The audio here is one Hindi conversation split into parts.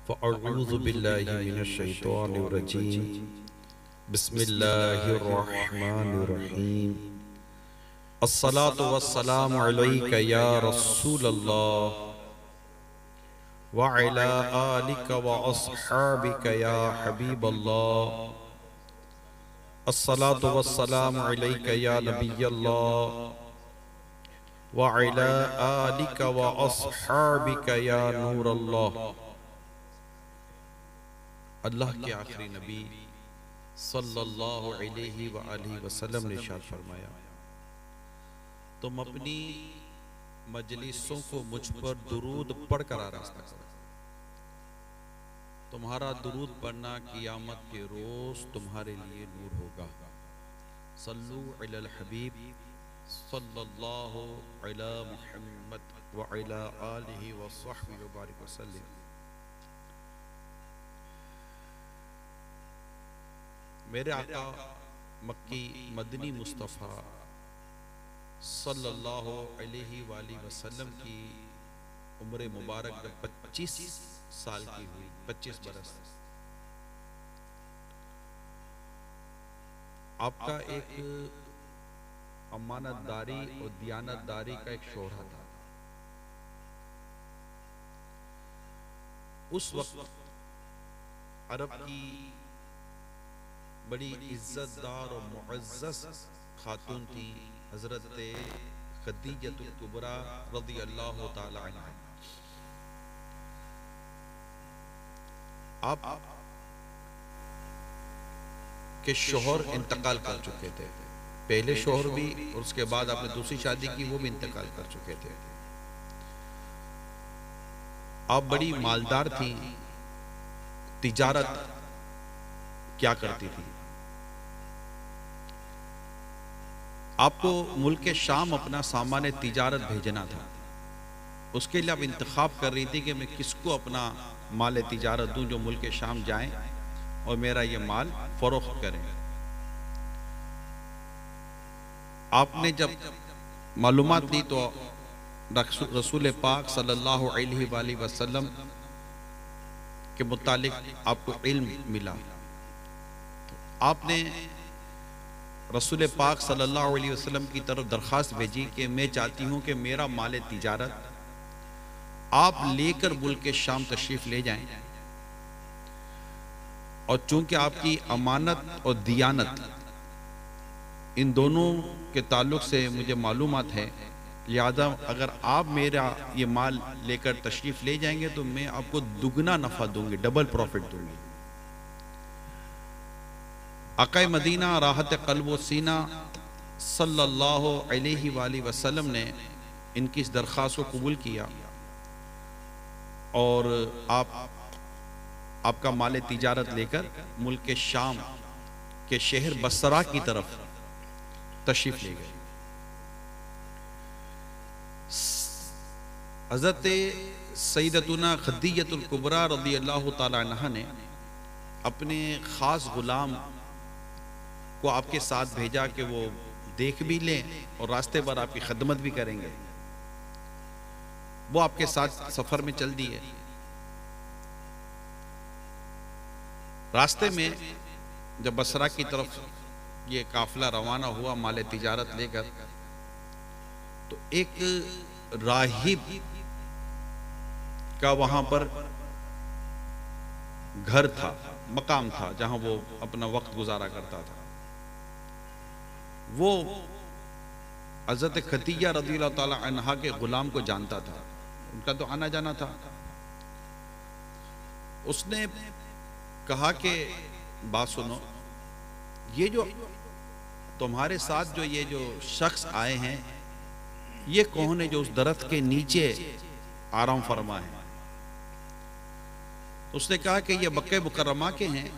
फ़अऊज़ु बिल्लाहि मिनश्शैतानिर्रजीम बिस्मिल्लाहिर्रहमानिर्रहीम अस्सलातु वस्सलामु अलैका या रसूलल्लाह व अला आलिका व अस्हाबिका या हबीबल्लाह अस्सलातु वस्सलामु अलैका या नबियल्लाह व अला आलिका व अस्हाबिका या नूरल्लाह। अल्लाह के आखिरी नबी सल्लल्लाहु अलैहि व आलिहि वसल्लम ने इरशाद फरमाया, तुम अपनी मजलिसों को मुझ पर दुरूद पढ़कर आरास्ता करो। तुम्हारा दुरूद पढ़ना क़ियामत के रोज तुम्हारे लिए नूर होगा। सल्लु अलल हबीब सल्लल्लाहु अला मुहम्मद व अला आलिहि व सहबिहि व बारिक वसल्लम। मेरे आका मक्की मदनी मुस्तफ़ा सल्लल्लाहु अलैहि वसल्लम की उम्र मुबारक जब 25 साल की हुई, 25 बरस, आपका एक अमानतदारी और दियानतदारी का एक शोहरा था। उस वक्त अरब की बड़ी इज्जतदार और मुअज़्ज़ज़ खातून थी हजरत खदीजतुल कुबरा रज़ियल्लाहु ताला अन्हा। आप के शोहर इंतकाल कर चुके थे, पहले शोहर भी और उसके बाद आपने दूसरी शादी की, वो भी इंतकाल कर चुके थे। आप बड़ी मालदार थी, तिजारत क्या करती थी। आपको मुल्क शाम अपना सामान तिजारत भेजना था, उसके लिए आप इंतखाब कर रही थी कि मैं किसको अपना माल तिजारत दूं जो मुल्क शाम जाएं और मेरा ये माल फरोख्त करें। आपने जब मालूमात दी तो रसूल पाक सल्लल्लाहु अलैहि वसल्लम के मुतालिक आपको इल्म मिला। आपने रसूल पाक सल्लल्लाहु अलैहि वसल्लम की तरफ दरख्वास्त भेजी कि मैं चाहती हूँ कि मेरा माल तिजारत आप लेकर मुल्क शाम तशरीफ ले जाएं, और चूंकि आपकी अमानत और दियानत इन दोनों के ताल्लुक से मुझे मालूमात है, लिहाजा अगर आप मेरा ये माल लेकर तशरीफ ले जाएंगे तो मैं आपको दुगना नफा दूंगी, डबल प्रॉफिट दूंगी। आक़ाए मदीना राहत क़ल्ब व सीना सल्लल्लाहु अलैहि वसल्लम ने इनकी इस दरख्वास्त को कबूल किया और आपका माल तिजारत लेकर मुल्क शाम के शहर बसरा की तरफ तशरीफ ले गए। हज़रत सैयदतुना खदीजतुल कुबरा रज़ियल्लाहु ताला अन्हा ने अपने ख़ास गुलाम को आपके साथ भेजा कि वो देख भी लें और रास्ते पर आपकी खदमत भी करेंगे। वो आपके साथ सफर में चल दिए। रास्ते में जब बसरा की तरफ ये काफिला रवाना हुआ माल तिजारत लेकर, तो एक राहिब का वहां पर घर था, मकाम था, जहां वो अपना वक्त गुजारा करता था। वो हज़रत खदीजा रज़ियल्लाहु ताला अन्हा के गुलाम को जानता था, उनका तो आना जाना था। उसने कहा कि बात सुनो, ये जो तुम्हारे साथ जो ये जो शख्स आए हैं, ये कौन है जो उस दरख्त के नीचे आराम फरमा है? उसने कहा कि ये मक्के मुकर्रमा के हैं,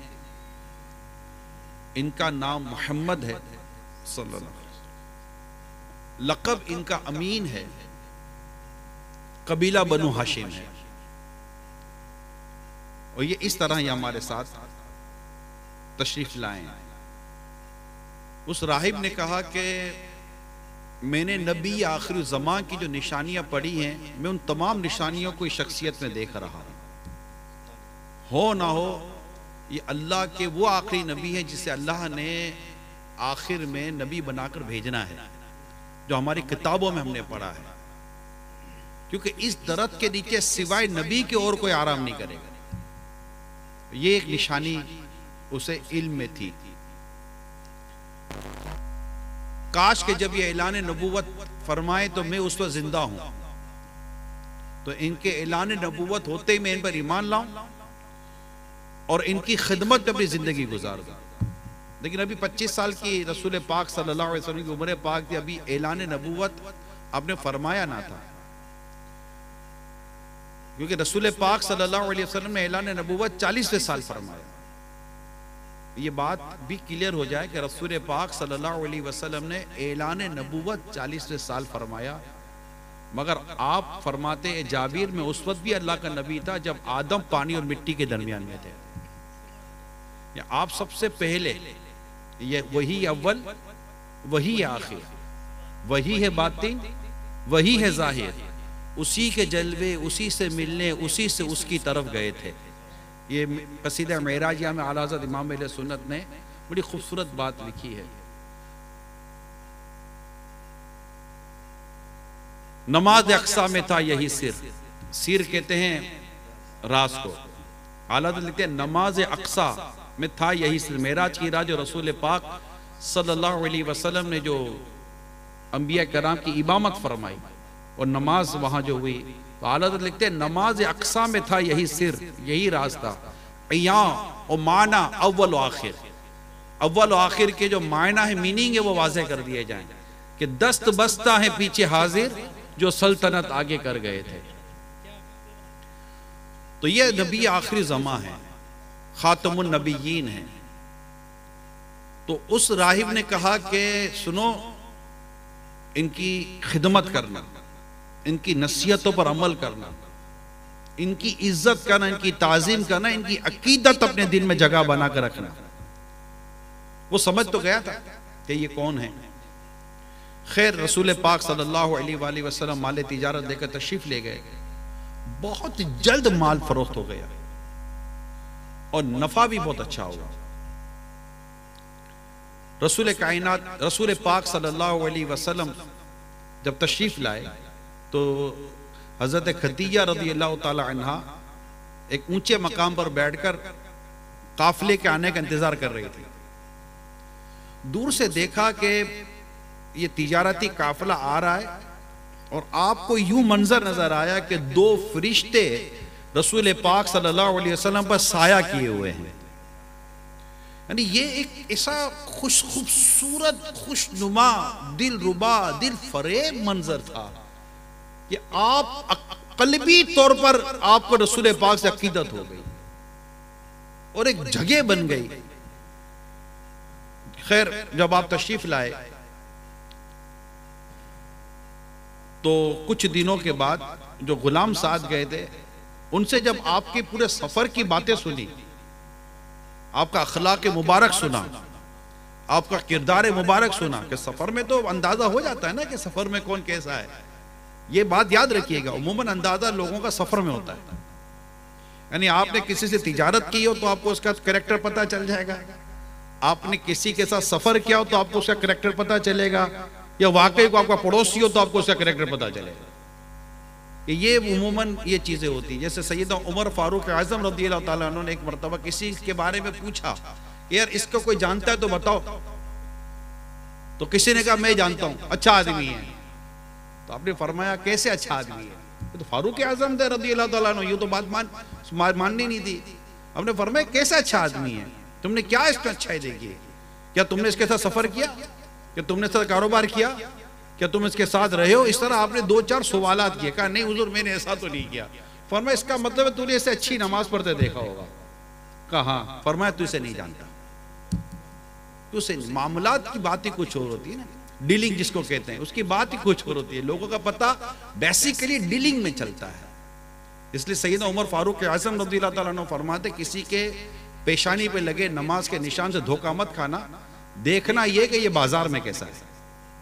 इनका नाम मोहम्मद है सल्लल्लाहु अलैहि वसल्लम, लक़ब इनका अमीन है, कबीला बनु हाशिम है, और ये इस तरह ये हमारे साथ तशरीफ लाए। उस राहिब ने कहा कि मैंने नबी आखिर ज़मां की जो निशानियां पढ़ी हैं, मैं उन तमाम निशानियों को इस शख्सियत में देख रहा हूं। हो ना हो, ये अल्लाह के वो आखिरी नबी हैं जिसे अल्लाह ने आखिर में नबी बनाकर भेजना है, जो हमारी किताबों में हमने पढ़ा है। क्योंकि इस दरख्त के नीचे सिवाय नबी के और कोई आराम नहीं करेगा। ये एक निशानी उसे इल्म में थी। काश के जब ये ऐलान नबूवत फरमाए तो मैं उस वक्त जिंदा हूं, तो इनके ऐलान नबूवत होते ही मैं इन पर ईमान लाऊं और इनकी खिदमत में अपनी जिंदगी गुजार दूं। लेकिन अभी 25 साल की रसूल पाक सल्लल्लाहु अलैहि वसल्लम की उम्र पाक थी, अभी ऐलान नबूवत आपने फरमाया ना था। क्योंकि रसूल पाक सल्लल्लाहु अलैहि वसल्लम ने ऐलान नबूवत 40वें साल फरमाया। ये बात भी क्लियर हो जाए कि रसूल पाक सल्लल्लाहु अलैहि वसल्लम ने ऐलान नबूवत 40वें साल फरमाया, मगर आप फरमाते हैं जाबिर में उस वक्त भी अल्लाह का नबी था जब आदम पानी और मिट्टी के दरमियान में थे। या आप सबसे पहले, ये वही अव्वल, वही है आखिर, वही है बातिन, वही है जाहिर, उसी के जलवे, उसी से मिलने, उसी से उसकी तरफ गए थे। ये कसीदा मेराजिया में आला हज़रत इमाम अहले सुन्नत ने बड़ी खूबसूरत बात लिखी है। नमाज अक्सा में था यही सिर, सिर कहते हैं राज को। आला हज़रत लिखते हैं नमाज अक्सा में था यही सिर। मेराज की रात जो रसूल पाक सल्लल्लाहु अलैहि वसल्लम ने जो अंबिया कराम की इमामत फरमाई और नमाज वहां जो हुई, तो आला हज़रत लिखते हैं नमाज अक्सा में था यही सिर, यही राज था। या और माना अव्वल व आखिर, अव्वल व आखिर के जो मायना है, मीनिंग है, वो वाज़ेह कर दिए जाएं कि दस्त बस्ता है पीछे हाजिर जो सल्तनत आगे कर गए थे। तो ये नबी आखिरी ज़मा है, खातमुन नबीयीन है। तो उस राहिब ने कहा कि सुनो, इनकी खिदमत करना, इनकी नसीहतों पर अमल करना, इनकी इज्जत करना, इनकी ताजीम करना, इनकी अकीदत अपने दिल में जगह बना कर रखना। वो समझ तो गया था कि ये कौन है। खैर रसूल पाक सल्लल्लाहु अलैहि वसल्लम माल तिजारत देकर तशरीफ ले गए। बहुत जल्द माल फरोख्त हो गया और नफा भी बहुत अच्छा हुआ। रसूल कायनात रसूल पाक सल्लल्लाहु अलैहि वसल्लम जब तशरीफ लाए तो हजरत खदीजा रज़ी अल्लाह ताला अन्हा एक ऊंचे मकाम पर बैठकर काफिले के आने का इंतजार कर रही थी। दूर से देखा कि ये तिजारती काफिला आ रहा है और आपको यूं मंजर नजर आया कि दो फरिश्ते रसूल पाक सल्लल्लाहु अलैहि वसल्लम पर साया किए हुए हैं। यानी ये एक ऐसा खूबसूरत, खुशनुमा, दिल रुबा, दिल फरेब मंजर था कि आप कल्बी तौर पर आपको रसूल पाक से अकीदत हो गई और एक जगह बन गई। खैर जब आप तशरीफ लाए तो कुछ दिनों के बाद जो गुलाम साथ गए थे उनसे जब आपके पूरे सफर की बातें सुनी, आपका अखलाक मुबारक सुना, आपका किरदार मुबारक सुना, कि सफर में तो अंदाजा हो जाता है ना कि सफर में कौन कैसा है। ये बात याद रखिएगा, उमूमन अंदाजा लोगों का सफर में होता है। यानी आपने किसी से तिजारत की हो तो आपको उसका करैक्टर पता चल जाएगा, आपने किसी के साथ सफर किया हो तो आपको उसका करैक्टर पता चलेगा, या वाकई को आपका पड़ोसी हो तो आपको उसका करैक्टर पता चलेगा। कि ये उमूमन ये चीजें होती हैं। जैसे सैयदना उमर फारूक आज़म रज़ियल्लाहु ताला अन्हु ने एक मरतबा किसी के बारे में पूछा, यार इसको कोई जानता है तो बताओ। तो किसी ने कहा मैं जानता हूं, अच्छा आदमी है। तो आपने फरमाया कैसे अच्छा आदमी है? तो फारूक आज़म थे रज़ियल्लाहु ताला अन्हु, यूं तो बात माननी नहीं थी। आपने फरमाया कैसे अच्छा आदमी है, तुमने क्या इसमें अच्छाई देखी है? क्या तुमने इसके साथ सफर किया? क्या तुमने इसके साथ कारोबार किया? क्या तुम इसके साथ रहे हो? इस तरह आपने दो चार सवालात किए। कहा नहीं हुजूर मैंने ऐसा तो नहीं किया। फरमाया इसका मतलब है तूने इसे अच्छी नमाज पढ़ते देखा होगा। कहा फरमाया तू इसे नहीं जानता, तू से मामलात की बात ही कुछ और होती है ना, डीलिंग जिसको कहते हैं उसकी बात ही कुछ और होती है। लोगों का पता बेसिकली डीलिंग में चलता है। इसलिए सैयदना उमर फारूक आज़म रज़ियल्लाहु ताला अन्हु फरमाते किसी के पेशानी पे लगे नमाज के निशान से धोखा मत खाना, देखना यह कि ये बाजार में कैसा है।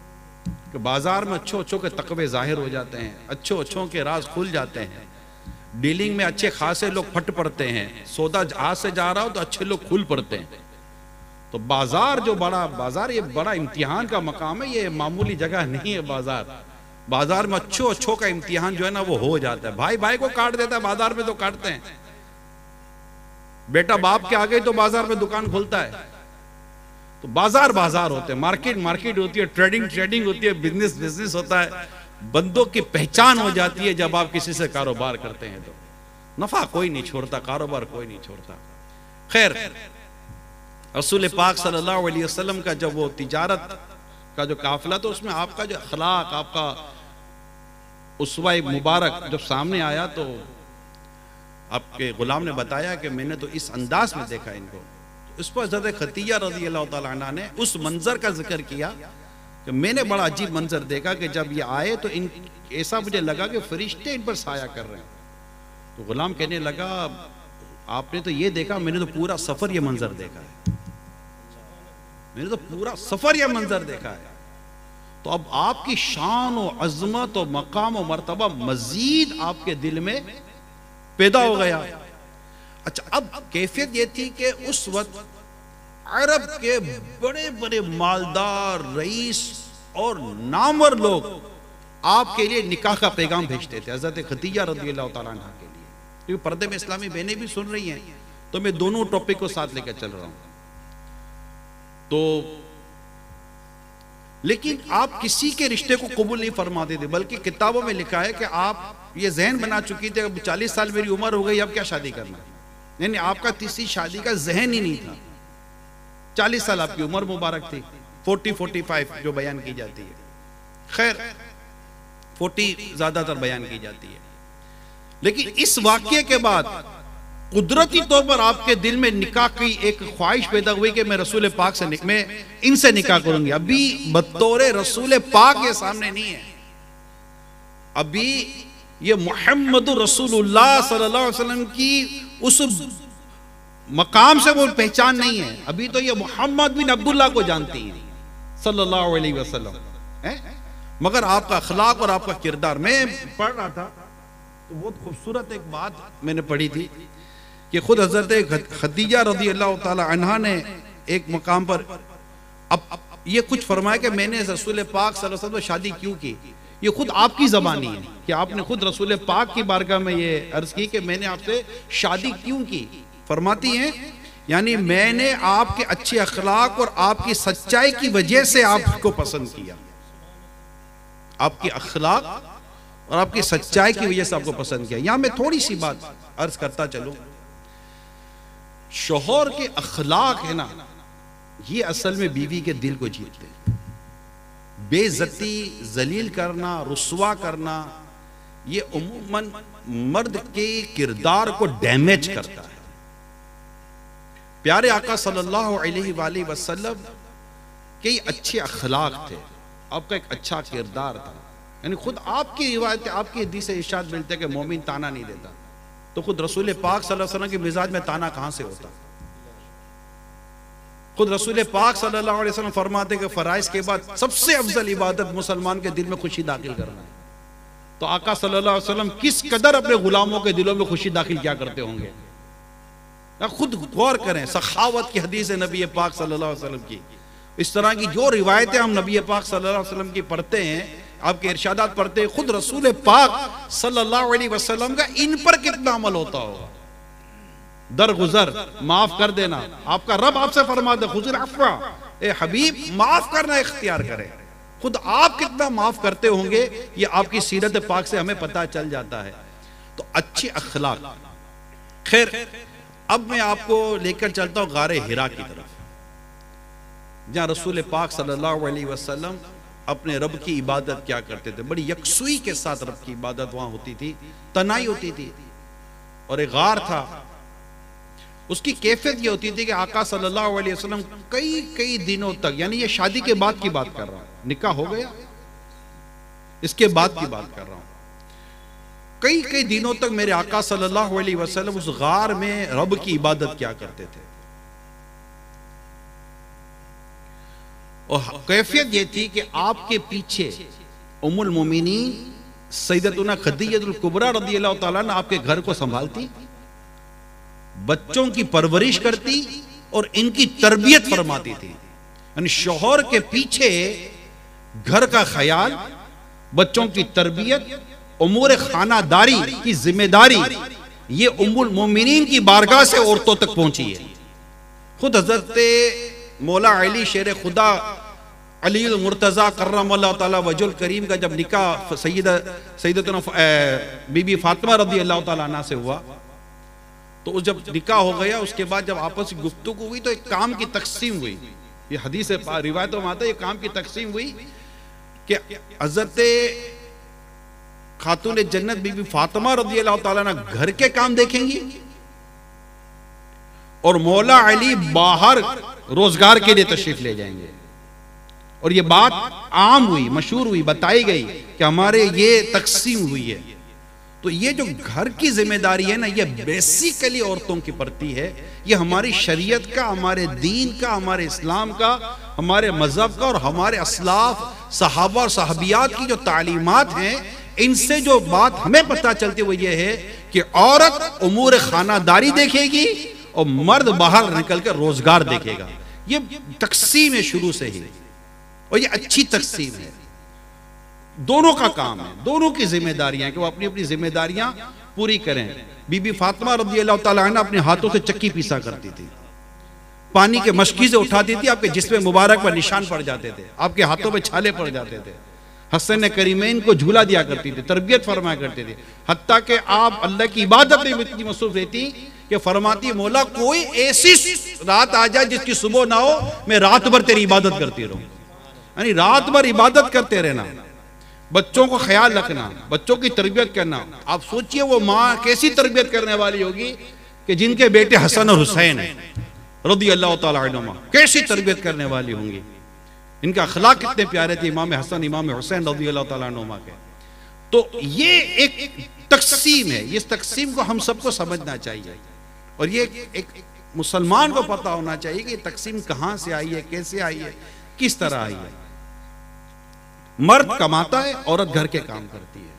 कि बाजार में अच्छों अच्छों के तकवे जाहिर हो जाते हैं, अच्छों अच्छों के राज खुल जाते हैं। डीलिंग में अच्छे खासे लोग फट पड़ते हैं, सौदा हाथ से जा रहा हो तो अच्छे लोग खुल पड़ते हैं। तो बाजार जो बड़ा बाजार, ये बड़ा इम्तिहान का मकाम है, ये मामूली जगह नहीं है। बाजार में अच्छों का इम्तिहान जो है ना वो हो जाता है। भाई भाई को काट देता है, बाजार में तो काटते हैं। बेटा बाप के आगे तो बाजार में दुकान खोलता है। तो बाजार होते हैं, मार्केट होती है, ट्रेडिंग होती है, बिजनेस होता है। बंदों की पहचान हो जाती है जब आप किसी से कारोबार करते हैं तो। नफा कोई नहीं छोड़ता, कारोबार कोई नहीं छोड़ता। खैर, रसूल पाक सल्लल्लाहु अलैहि वसल्लम का जब वो तिजारत का जो काफिला, तो उसमें आपका जो अखलाक, आपका उसवा मुबारक जब सामने आया तो आपके गुलाम ने बताया कि मैंने तो इस अंदाज में देखा इनको। तो इस पर हज़रत खदीजा रज़ी अल्लाह तआला अन्हा ने उस मंजर का जिक्र किया कि मैंने बड़ा अजीब मंजर देखा कि जब ये आए तो इन ऐसा मुझे लगा कि फरिश्ते इन पर साया कर रहे हैं। तो गुलाम कहने लगा, आपने तो ये देखा, मैंने तो पूरा सफर ये मंजर देखा है, मैंने तो पूरा सफर ये मंजर देखा है। तो अब आपकी शान और अजमत और मकाम और मर्तबा मजीद आपके दिल में पैदा हो गया। अच्छा, अब कैफियत ये थी कि उस वक्त अरब के बड़े बड़े मालदार रईस और नामवर लोग आपके लिए निकाह का पैगाम भेजते थे हजरत खदीजा रज़ी अल्लाह तआला अन्हा के लिए। क्योंकि पर्दे में इस्लामी बहनें भी सुन रही हैं, तो मैं दोनों टॉपिक को साथ लेकर चल रहा हूं। तो लेकिन आप किसी के रिश्ते को कबूल नहीं फरमाते थे, बल्कि किताबों में लिखा है कि आप ये जहन बना चुकी थी, अब 40 साल मेरी उम्र हो गई, अब क्या शादी करना। नहीं, आपका तीसरी शादी का जहन ही नहीं था। 40 साल आपकी उम्र मुबारक थी, 40-45 जो बयान की जाती है। खैर, 40 ज्यादातर बयान की जाती है। लेकिन इस वाक्य के बाद कुदरती तौर पर आपके दिल में निकाह की एक ख्वाहिश पैदा हुई कि मैं रसूल पाक से मैं इनसे निकाह करूंगी। अभी बतौर रसूल पाक ये सामने नहीं है, अभी ये मुहम्मद रसूलुल्लाह सल्लल्लाहु अलैहि वसल्लम की उस मकाम से वो पहचान नहीं है। अभी तो ये मोहम्मद बिन अब्दुल्लाह को जानती हैं सल्लल्लाहु अलैहि वसल्लम है। मगर आपका अखलाक और आपका किरदार, मैं पढ़ रहा था तो बहुत खूबसूरत एक बात मैंने पढ़ी थी कि खुद हजरत खदीजा रज़ी अल्लाह तआला अन्हा ने एक मकाम पर अब ये कुछ फरमाया कि मैंने रसूल पाक सल्लल्लाहु अलैहि वसल्लम शादी क्यों की। ये खुद आपकी ज़बानी है कि आपने खुद रसूल पाक की बारगाह में ये अर्ज की कि मैंने आपसे शादी क्यों की। फरमाती हैं, यानी मैंने आपके अच्छे अखलाक और आपकी सच्चाई की वजह से आपको पसंद किया। आपकी अखलाक और आपकी सच्चाई की वजह से आपको पसंद किया। यहां मैं थोड़ी सी बात अर्ज करता चलूं। शोहर के अखलाक है ना, ये असल में बीवी के दिल को जीतते हैं। बेइज्जती, जलील करना, रुस्वा करना, ये उम्मन मर्द के किरदार को डैमेज करता है। प्यारे आका सल्लल्लाहु अलैहि वसल्लम के अच्छे अखलाक थे, आपका एक अच्छा किरदार था। यानी खुद आपकी रिवायत, आपकी हदीस से इरशाद मिलते हैं कि मोमिन ताना नहीं देता, तो खुद रसूल पाक सल्लल्लाहु अलैहि वसल्लम के मिजाज में ताना कहां से होता। खुद रसूल पाक सल्लल्लाहु अलैहि वसल्लम फरमाते कि फराइज के बाद सबसे अफजल इबादत मुसलमान के दिल में खुशी दाखिल करना है। तो आका सल्लल्लाहु अलैहि वसल्लम किस कदर अपने गुलामों के दिलों में खुशी दाखिल क्या करते होंगे, खुद गौर करें। सखावत की हदीस है नबी पाक सल्लल्लाहु अलैहि वसल्लम की। इस तरह की जो रिवायतें हम नबी पाक सल्लल्लाहु अलैहि वसल्लम की पढ़ते हैं, आपके इरशादात पढ़ते हैं, खुद रसूल पाक सल्लल्लाहु अलैहि वसल्लम का इन पर कितना अमल होता होगा। दरगुजर, माफ कर देना, आपका रब आपसे फरमा दे खुद अफ़्वा, ए हबीब माफ करना इख्तियार करें। खुद आप कितना माफ करते होंगे ये आपकी सीरत पाक से हमें पता चल जाता है। तो अच्छे अखलाक। खैर, अब मैं आपको लेकर चलता हूं गारे हिरा की तरफ, जहां रसूल पाक सल्लल्लाहु अलैहि वसल्लम अपने रब की इबादत क्या करते थे। बड़ी यकसुई के साथ रब की इबादत वहां होती थी, तनाई होती थी। और एक गार था, उसकी कैफियत ये होती थी कि आका सल्लल्लाहु अलैहि वसल्लम कई दिनों तक, यानी ये शादी के बाद की बात कर रहा हूं, निकाह हो गया इसके बाद की बात कर रहा हूं, कई दिनों तक मेरे आका सल्लल्लाहु अलैहि वसल्लम उस गार में रब की इबादत क्या करते थे। और कैफियत ये थी कि आपके पीछे उम्मुल मोमिनीन सैयदतुना खदीजतुल कुबरा रज़ियल्लाहु ताला अन्हा आपके घर को संभालती, बच्चों की परवरिश करती और इनकी तरबियत फरमाती थी। यानी शौहर के पीछे घर का ख्याल, बच्चों की तरबियत, उमूर खानादारी की जिम्मेदारी, ये उम्मुल मोमिनीन की बारगाह से औरतों तक पहुंची है। खुद हजरत मौला अली शेर खुदा अली मुर्तज़ा कर्रमल्लाहु ताला वजहुल करीम का जब निकाह सैयदतुना बीबी फातिमा रज़ियल्लाहु ताला अन्हा से हुआ, तो उस जब निकाह हो गया, उसके बाद जब आपस में गुफ्तगू हुई तो एक काम की तकसीम हुई। ये हदीस रिवायतों में आता है, ये काम की तकसीम हुई कि हजरत खातून जन्नत बीबी फातिमा रज़ियल्लाहु ताला अन्हा घर के काम देखेंगी और मौला अली बाहर रोजगार के लिए तशरीफ ले जाएंगे। और ये बात आम हुई, मशहूर हुई, बताई गई कि हमारे ये तकसीम हुई है। तो ये जो घर की जिम्मेदारी है ना, ये बेसिकली औरतों की पड़ती है। ये हमारी शरीयत का, हमारे दीन का, हमारे इस्लाम का, हमारे मजहब का और हमारे असलाफ सहाबा और सहाबियात की जो तालीमात हैं, इनसे जो बात हमें पता चलती है वो ये है कि औरत उमूर खानादारी देखेगी और मर्द बाहर निकल कर रोजगार देखेगा। ये तकसीम है शुरू से ही, और ये अच्छी तकसीम है। दोनों का काम है, दोनों की जिम्मेदारियां कि वो अपनी अपनी जिम्मेदारियां पूरी करें। बीबी फातिमा रज़ियल्लाहु ताला अन्हा अपने हाथों से चक्की पीसा करती थी, पानी के मशकी से उठाती थी, आपके जिस्म मुबारक पर निशान पड़ जाते थे, आपके हाथों में छाले पड़ जाते थे। हसन करीमैन को झूला दिया करती थी, तरबियत फरमाया करती थी। हत्ता कि आप अल्लाह की इबादत में इतनी मसरूफ रहती कि फरमाती, मौला कोई ऐसी रात आ जाए जिसकी सुबह ना हो, मैं रात भर तेरी इबादत करती रहूं। यानी रात भर इबादत करते रहना, बच्चों को ख्याल रखना, बच्चों की तरबियत करना। आप सोचिए वो माँ कैसी तरबियत करने वाली होगी कि जिनके बेटे हसन और हुसैन है रज़ियल्लाहु ताला अन्हुमा, कैसी तरबियत करने वाली होंगी। इनका अखलाक कितने प्यारे थे इमाम हसन इमाम हुसैन रज़ियल्लाहु ताला अन्हुमा के। तो ये एक तकसीम है, इस तकसीम को हम सबको समझना चाहिए और ये एक मुसलमान को पता होना चाहिए कि तकसीम कहाँ से आई है, कैसे आई है, किस तरह आई है। मर्द कमाता है, औरत घर के काम करती है।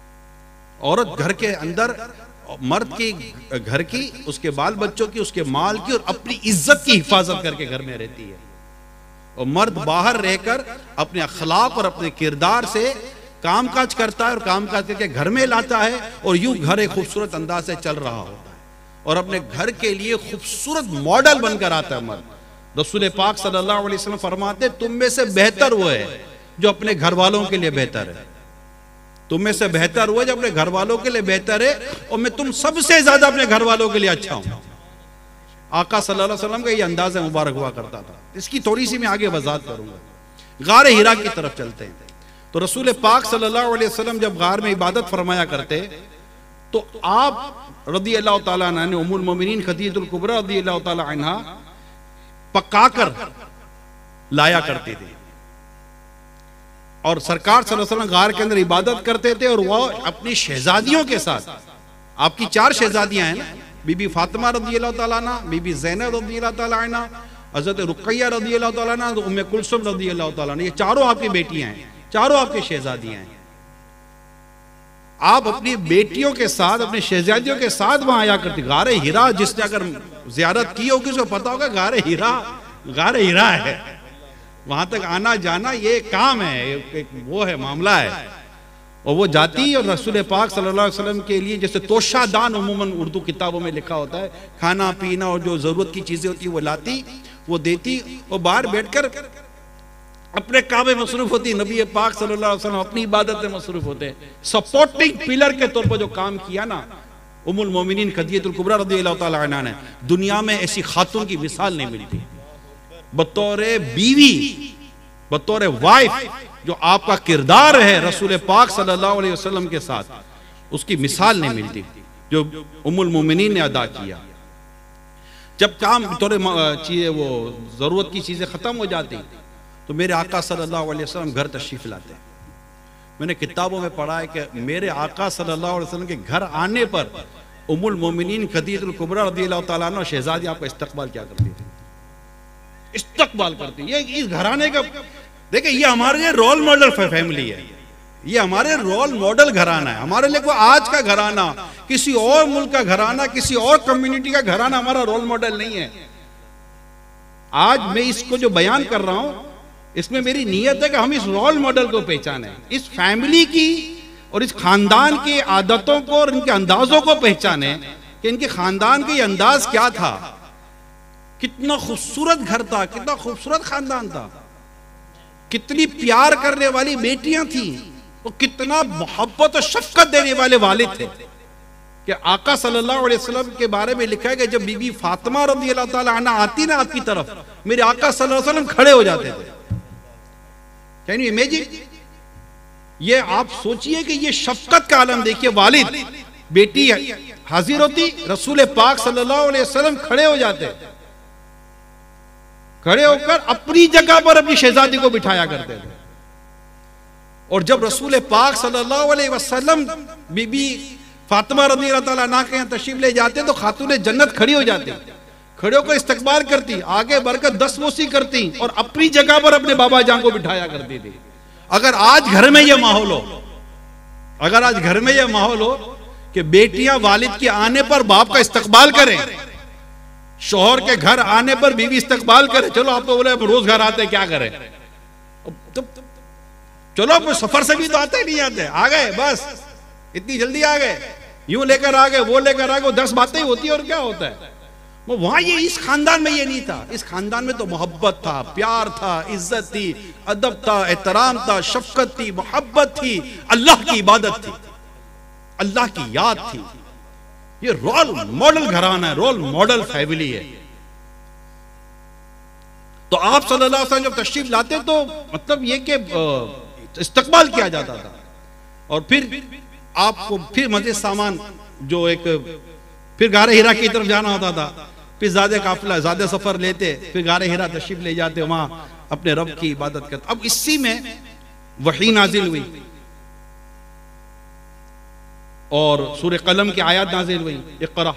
औरत घर के अंदर मर्द की घर की, उसके बाल बच्चों की, उसके माल की और अपनी इज्जत की हिफाजत करके घर में रहती है। और मर्द बाहर रहकर अपने अखलाक और अपने किरदार से काम काज करता है और काम काज करके घर में लाता है और यूं घर एक खूबसूरत अंदाज से चल रहा होता है और अपने घर के लिए खूबसूरत मॉडल बनकर आता है मर्द। रसूल पाक सल्लल्लाहु अलैहि वसल्लम फरमाते, तुम में से बेहतर वो है जो अपने घर वालों के लिए बेहतर है। तुम में से बेहतर वो जो अपने घर वालों के लिए बेहतर है और मैं तुम सबसे ज्यादा अपने घर वालों के लिए अच्छा हूं। आका सल्लल्लाहु अलैहि वसल्लम का ये अंदाज मुबारक हुआ करता था। इसकी थोड़ी सी मैं आगे वजाहत करूंगा। गार हिरा की तरफ चलते हैं तो रसूल पाक सल्लल्लाहु अलैहि वसल्लम जब गार में इबादत फरमाया करते तो आप रज़ियल्लाहु ताला अन्हा ने उम्मुल मोमिनीन खदीजतुल कुबरा रज़ियल्लाहु ताला अन्हा पकाकर लाया करती थी और सरकार सल्लल्लाहु अलैहि वसल्लम गार के अंदर इबादत करते थे और वह अपनी शहजादियों के साथ, आपकी 4 शहजादियां हैं ना, बीबी फातिमा रज़ियल्लाहु ताला अन्हा, बीबी ज़ैनब रज़ियल्लाहु ताला अन्हा, हज़रत रुक़ैया रज़ियल्लाहु ताला अन्हा, उम्मे कुलसुम रज़ियल्लाहु ताला अन्हा, ये चारों आपकी बेटियां हैं, चारों आपकी शहजादियां हैं। आप अपनी बेटियों के साथ, अपनी शहजादियों के साथ वहां आया करती। गारे हिरा जिसने अगर जियारत की होगी उसको पता होगा गारे हिरा है। वहां तक आना जाना ये काम है, एक वो है, मामला है। और वो जाती और रसूल पाक सल्लल्लाहु अलैहि वसल्लम के लिए, जैसे तोशादान उम्मन उर्दू किताबों में लिखा होता है, खाना पीना और जो जरूरत की चीजें होती है वो लाती, वो देती और बाहर बैठकर अपने काम में मसरूफ होती। नबी पाक सल्लल्लाहु अलैहि वसल्लम अपनी इबादत में मसरूफ होते हैं। सपोर्टिंग पिलर के तौर पर जो काम किया ना उम्मुल मोमिनीन खदीजतुल कुबरा रज़ियल्लाहु ताला अन्हा ने, दुनिया में ऐसी खातून की मिसाल नहीं मिलती। बतौर बीवी, बतौर वाइफ जो आपका किरदार है रसूल पाक सल्लल्लाहु अलैहि वसल्लम के साथ, उसकी मिसाल नहीं मिलती जो उम्मुल मोमिनीन ने अदा किया। जब काम बतौर चीजें वो जरूरत की चीजें खत्म हो जाती तो मेरे आका सल्लल्लाहु अलैहि वसल्लम घर तशरीफ लाते। मैंने किताबों में पढ़ा है कि मेरे आका सल्लल्लाहु अलैहि वसल्लम के घर आने पर उम्मुल मोमिनीन खदीजतुल कुबरा रज़ियल्लाहु ताला अन्हा शहजादी आपका इस्तकबाल क्या करती थी, इस्तकबाल करती। ये इस घराने का देखिए, ये हमारे लिए रोल मॉडल फैमिली है। ये हमारे रोल मॉडल घराना है। हमारे लिए कोई आज का घराना, किसी और मुल्क का घराना, किसी और कम्युनिटी का घराना हमारा रोल मॉडल नहीं है। आज मैं इसको जो बयान कर रहा हूं, इसमें मेरी नीयत है कि हम इस रोल मॉडल को पहचानें, इस फैमिली की और इस खानदान की आदतों को और इनके अंदाजों को पहचानें कि इनके खानदान के अंदाज क्या था, कितना खूबसूरत घर था, कितना खूबसूरत खानदान था, कितनी प्यार करने वाली बेटियां थी, और कितना मोहब्बत और शफकत देने वाले वालिद थे। कि आका सल्लल्लाहु अलैहि वसल्लम के बारे में लिखा है कि जब बीबी फातिमा रज़ी अल्लाह ताला अन्हा आती ना आपकी तरफ, मेरे आका सल्लल्लाहु अलैहि वसल्लम खड़े हो जाते थे। Can you imagine? ये आप सोचिए कि ये शफकत का आलम देखिए। वालिद, बेटी हाजिर होती, रसूल पाक सल्लल्लाहु अलैहि वसल्लम खड़े हो जाते, खड़े होकर अपनी जगह पर अपनी शहजादी को बिठाया करते थे। और जब रसूल पाक सल्लल्लाहु अलैहि वसल्लम बीबी फातिमा रज़ियल्लाहु ताला अन्हा के यहाँ तशरीफ ले जाते तो खातून जन्नत खड़ी हो जाती, खड़े होकर इस्तकबाल करती, आगे बढ़कर दस्तबोसी करती और अपनी जगह पर अपने बाबा जान को बिठाया करती थी। अगर आज घर में यह माहौल हो, अगर आज घर में यह माहौल हो कि बेटियां वालिद के आने पर बाप का इस्तकबाल करें, शौहर के घर आने पर बीवी इस्तकबाल करे, चलो आप तो बोले रोज घर आते क्या करें, तो चलो आप सफर से भी तो आते नहीं आते, आ गए बस इतनी जल्दी आ गए, यूं लेकर आ गए, वो लेकर आ गए, 10 बातें होती है और क्या होता है। वो वहां ये इस खानदान में ये नहीं था। इस खानदान में तो मोहब्बत था, प्यार था, इज्जत थी, अदब था, एहतराम था, शफकत थी, मोहब्बत थी, अल्लाह की इबादत थी, अल्लाह की याद थी। ये रोल मॉडल घराना है, रोल मॉडल फैमिली है। तो आप सल्लल्लाहु अलैहि वसल्लम जब तशरीफ लाते तो मतलब ये कि इस्तकबाल किया जाता था, और फिर आपको फिर मज़े सामान जो एक फिर गारे हिरा की तरफ जाना होता था, फिर ज़्यादा काफिला ज़्यादा सफर लेते, फिर गारे हिरा तशरीफ ले जाते, वहां अपने रब की इबादत करते। अब इसी में वही नाजिल हुई और सूरह कलम की आयत नाजिल हुई, इक़रा।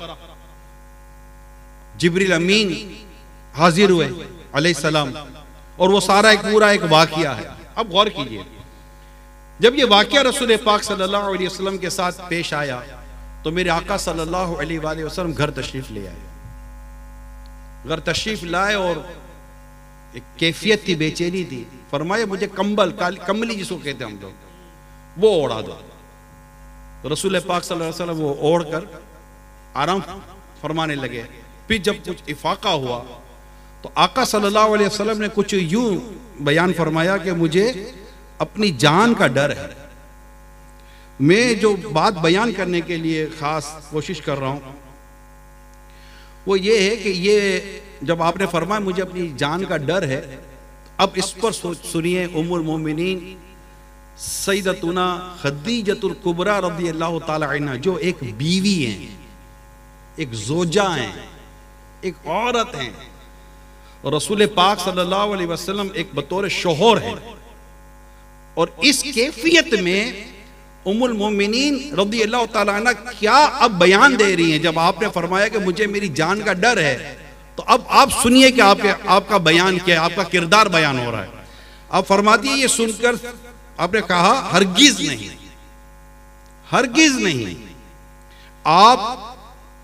जिब्रील अमीन हाजिर हुए अलैहिस्सलाम, और वो सारा एक पूरा एक वाक़िया है। अब गौर कीजिए, जब ये वाक़िया रसूल पाक सल्लल्लाहु अलैहि वसल्लम के साथ पेश आया तो मेरे आका सल्लल्लाहु अलैहि वसल्लम घर तशरीफ ले आए, घर तशरीफ लाए और एक कैफियत थी, बेचैनी थी। फरमाए मुझे कंबल, कम्बली जिसको कहते हैं हम लोग, वो ओढ़ा दो। तो रसूल पाक सल्लल्लाहु अलैहि वसल्लम वो ओढ़ कर आराम फरमाने लगे। फिर जब कुछ इफाका हुआ तो आका सल्लल्लाहु अलैहि वसल्लम ने कुछ यूं बयान फरमाया कि मुझे अपनी जान का डर है। मैं जो बात बयान करने के लिए खास कोशिश कर रहा हूं वो ये है कि ये जब आपने फरमाया मुझे अपनी जान का डर है, अब इस पर सुनिए उम्मुल मोमिनीन सैयदतुना खदीजतुल कुबरा रज़ियल्लाहु ताला अन्हा, जो एक बीवी हैं, एक जोजा हैं, एक औरत हैं, और रसूल पाक सल्लल्लाहु अलैहि वसल्लम एक बतौर शोहर हैं। और इस कैफियत में उम्मुल मोमिनीन रज़ियल्लाहु ताला अन्हा क्या अब बयान दे रही हैं। जब आपने फरमाया कि मुझे मेरी जान का डर है, तो अब आप सुनिए कि आपका बयान क्या है, आपका किरदार बयान हो रहा है। आप फरमाती है, ये सुनकर आपने कहा हरगिज नहीं, हरगिज नहीं, आप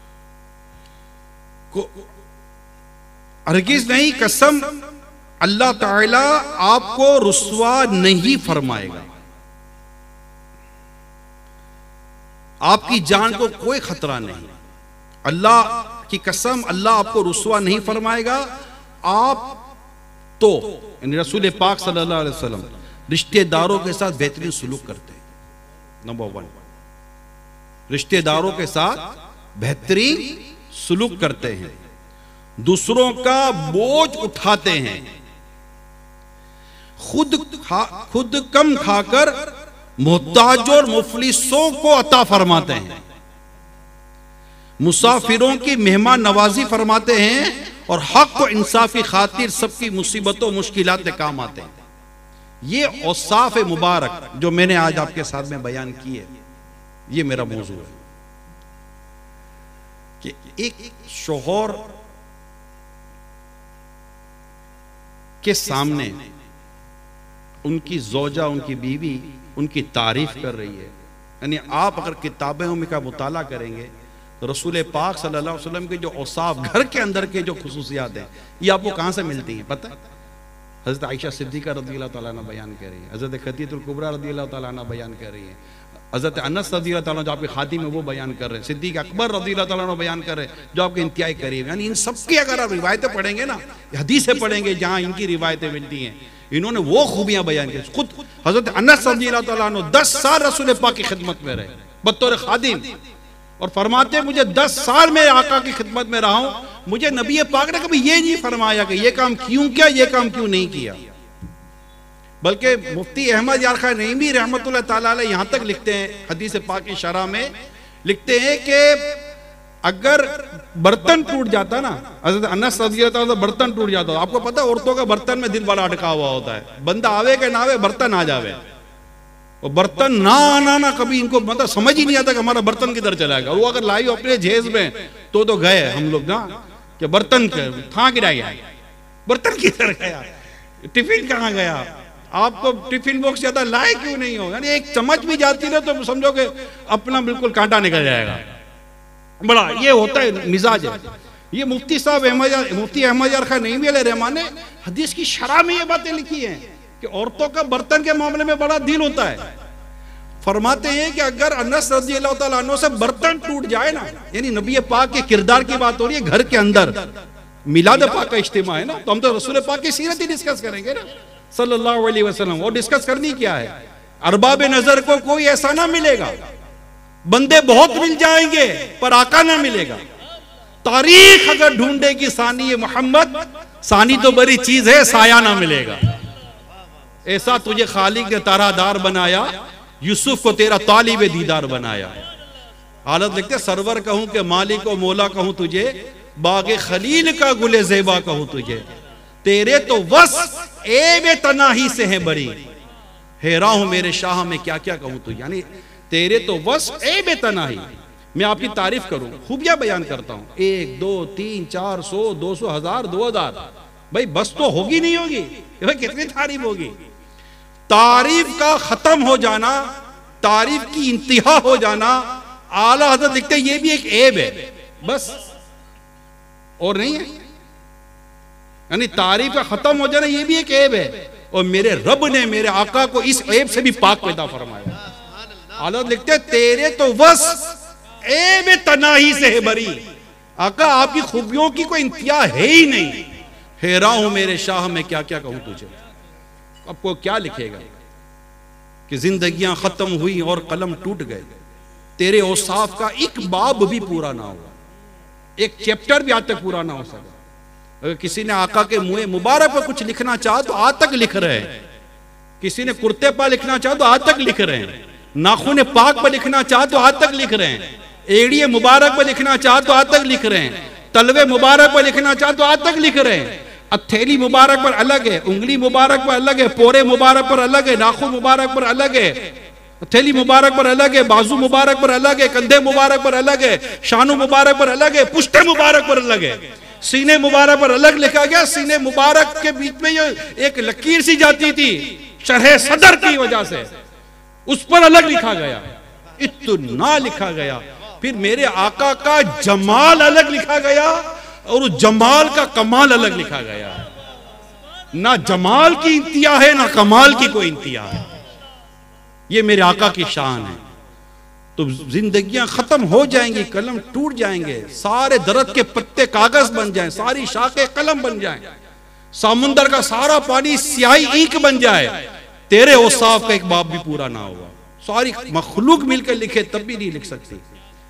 को हरगिज नहीं, कसम अल्लाह ताला आपको रुस्वा नहीं फरमाएगा, आपकी जान को कोई खतरा नहीं, अल्लाह की कसम अल्लाह आपको रुस्वा नहीं फरमाएगा। आप तो रसूल पाक सल्लल्लाहु अलैहि वसल्लम रिश्तेदारों के साथ बेहतरीन सुलूक करते हैं। नंबर 1, रिश्तेदारों के साथ बेहतरीन सुलूक करते हैं, दूसरों का बोझ उठाते हैं, खुद कम खाकर मोहताज और मुफलिसों को अता फरमाते हैं, मुसाफिरों की मेहमान नवाजी फरमाते हैं, और हक और इंसाफ की खातिर सबकी मुसीबतों मुश्किलात में काम आते हैं। ये औसाफ मुबारक जो मैंने आज आपके साथ में बयान किए, ये मेरा मौजू है कि एक शौहर के सामने उनकी जोजा, उनकी बीवी उनकी तारीफ कर रही है। यानी आप अगर किताबों का मुताला करेंगे तो रसूल पाक सल्लल्लाहु अलैहि वसल्लम के जो औसाफ, घर के अंदर के जो खुसूसियात हैं, ये आपको कहाँ से मिलती हैं पता है? हज़रत आयशा सिद्दीक़ा रज़ियल्लाहु तआला अन्हा बयान कर रही है, हज़रत खदीजतुल कुबरा रज़ियल्लाहु तआला अन्हा बयान कर रही है, हज़रत अनस रज़ियल्लाहु तआला जो आपके खातिम है वो बयान कर रहे हैं, सिद्दीक़ अकबर रज़ियल्लाहु तआला अन्हु बयान कर रहे हैं जो आपके इंतहाई करीब। यानी इन सबकी अगर आप रिवायतें पढ़ेंगे ना, हदीसें पढ़ेंगे जहाँ इनकी रिवायतें मिलती हैं, इन्होंने वो खूबियाँ बयान की। खुद हज़रत अनस रज़ियल्लाहु तआला अन्हु 10 साल रसूल पाक की खिदमत में रहे बतौर खादिम, और फरमाते मुझे 10 साल में आका की खिदमत में रहा हूँ, मुझे नबी पाक ने कभी ये नहीं फरमाया कि ये काम क्यों किया, ये काम क्यों नहीं किया। बल्कि मुफ्ती अहमद यार खान नईमी रहमतुल्लाह ताला अलैह यहाँ तक लिखते हैं, हदीस पाक की शरह में लिखते हैं कि अगर बर्तन टूट जाता ना, हज़रत अनस रज़ियल्लाहु अन्हु बर्तन टूट जाता, आपको पता है औरतों का बर्तन में दिल बड़ा अटका हुआ होता है, बंदा आवे के ना आवे बर्तन आ जावे, और बर्तन ना आना ना कभी इनको मतलब समझ ही नहीं आता कि हमारा बर्तन किधर चला गया। वो अगर लाई अपने जेज में तो गए हम लोग ना कि बर्तन कहाँ गिराया, बर्तन किधर गया, टिफिन कहाँ गया, आपको टिफिन बॉक्स ज्यादा लाए क्यों नहीं हो। यानी एक चम्मच भी जाती ना तो समझो कि अपना बिल्कुल कांटा निकल जाएगा। बड़ा ये होता है मिजाज है। ये मुफ्ती साहब मुफ्ती अहमद यार खान नईमी अलैहिर्रहमान ने हदीस की शरह में ये बातें लिखी हैं कि औरतों का बर्तन के मामले में बड़ा दिल होता है। फरमाते हैं कि अगर अनस रज़ियल्लाहु तआला अन्हु से बर्तन टूट जाए ना, यानी नबी पाक के किरदार की बात हो रही है, घर के अंदर मिलाद पाक का इज्तिमा है ना, तो हम तो रसूल पाक की सीरत ही डिस्कस करेंगे ना सल्लल्लाहु अलैहि वसल्लम। और डिस्कस करनी क्या है, अरबाब नजर को कोई ऐसा ना मिलेगा, बंदे बहुत मिल जाएंगे पर आका ना मिलेगा। तारीख अगर ढूंढेगी सानी मोहम्मद, सानी तो बड़ी चीज है, साया ना मिलेगा। ऐसा तुझे खालिक ने तारादार बनाया, यूसुफ को तेरा तालिब दीदार बनाया। हालत लिखते सरवर कहूं कि मालिक और मौला कहूं तुझे, बागे खलील का गुले ज़ेबा कहूं तुझे, तेरे तो वस ए तनाही से है बड़ी, हैरान हूं मेरे शाह में क्या क्या कहूं तुझे। यानी तेरे तो वस ए तनाही, मैं आपकी तारीफ करूं, खूबियां बयान करता हूं, 1 2 3 4 100 200 1000 2000, भाई बस तो होगी नहीं होगी, भाई कितनी तारीफ होगी। तारीफ का खत्म हो जाना, तारीफ की इंतहा हो जाना, आला हज़रत लिखते हैं ये भी एक ऐब है बस, और नहीं है। यानी तारीफ का खत्म हो जाना ये भी एक ऐब है, और मेरे रब ने मेरे आका को इस ऐब से भी पाक पैदा फरमाया। आला लिखते हैं तेरे तो बस ऐब तनाही से है बरी, आका आपकी खूबियों की कोई इंतहा है ही नहीं, हैरान हूं मेरे शाह में क्या क्या कहूं तुझे। आपको क्या लिखेगा कि जिंदगियां खत्म हुई और कलम टूट गए, तेरे औसाफ का एक बाब भी पूरा ना हुआ, एक चैप्टर भी आज तक पूरा ना हो सका। अगर किसी ने आका के मुंह मुबारक पर कुछ लिखना चाहा तो आज तक लिख रहे हैं, किसी ने कुर्ते पर लिखना चाहा तो आज तक लिख रहे हैं, नाखून पाक पर लिखना चाहा तो आज तक लिख रहे हैं, एड़िए मुबारक पर लिखना चाहा तो आज तक लिख रहे हैं, तलवे मुबारक पर लिखना चाहा तो आज तक लिख रहे हैं। हथेली मुबारक पर अलग है, उंगली मुबारक पर अलग है, पोरे मुबारक पर अलग है, नाखून मुबारक पर अलग है, हथेली मुबारक पर अलग है, बाजू मुबारक पर अलग है, कंधे मुबारक पर अलग है, शानू मुबारक पर अलग है, पुश्ते मुबारक पर अलग है, सीने मुबारक पर अलग लिखा गया। सीने मुबारक के बीच में जो एक लकीर सी जाती थी शरह सदर की वजह से, उस पर अलग लिखा गया, इतना लिखा गया। फिर मेरे आका का जमाल अलग लिखा गया और उस जमाल का कमाल अलग लिखा गया। ना जमाल की इंतिहा है ना कमाल की कोई इंतिहा है, ये मेरे आका की शान है। तो जिंदगियां खत्म हो जाएंगी, कलम टूट जाएंगे, सारे दरख्त के पत्ते कागज बन जाएं, सारी शाखें कलम बन जाएं, समुंदर का सारा पानी स्याही ईंक बन जाए, तेरे औसाफ का एक बाब भी पूरा ना हुआ। सारी मखलूक मिलकर लिखे तब भी नहीं लिख सकती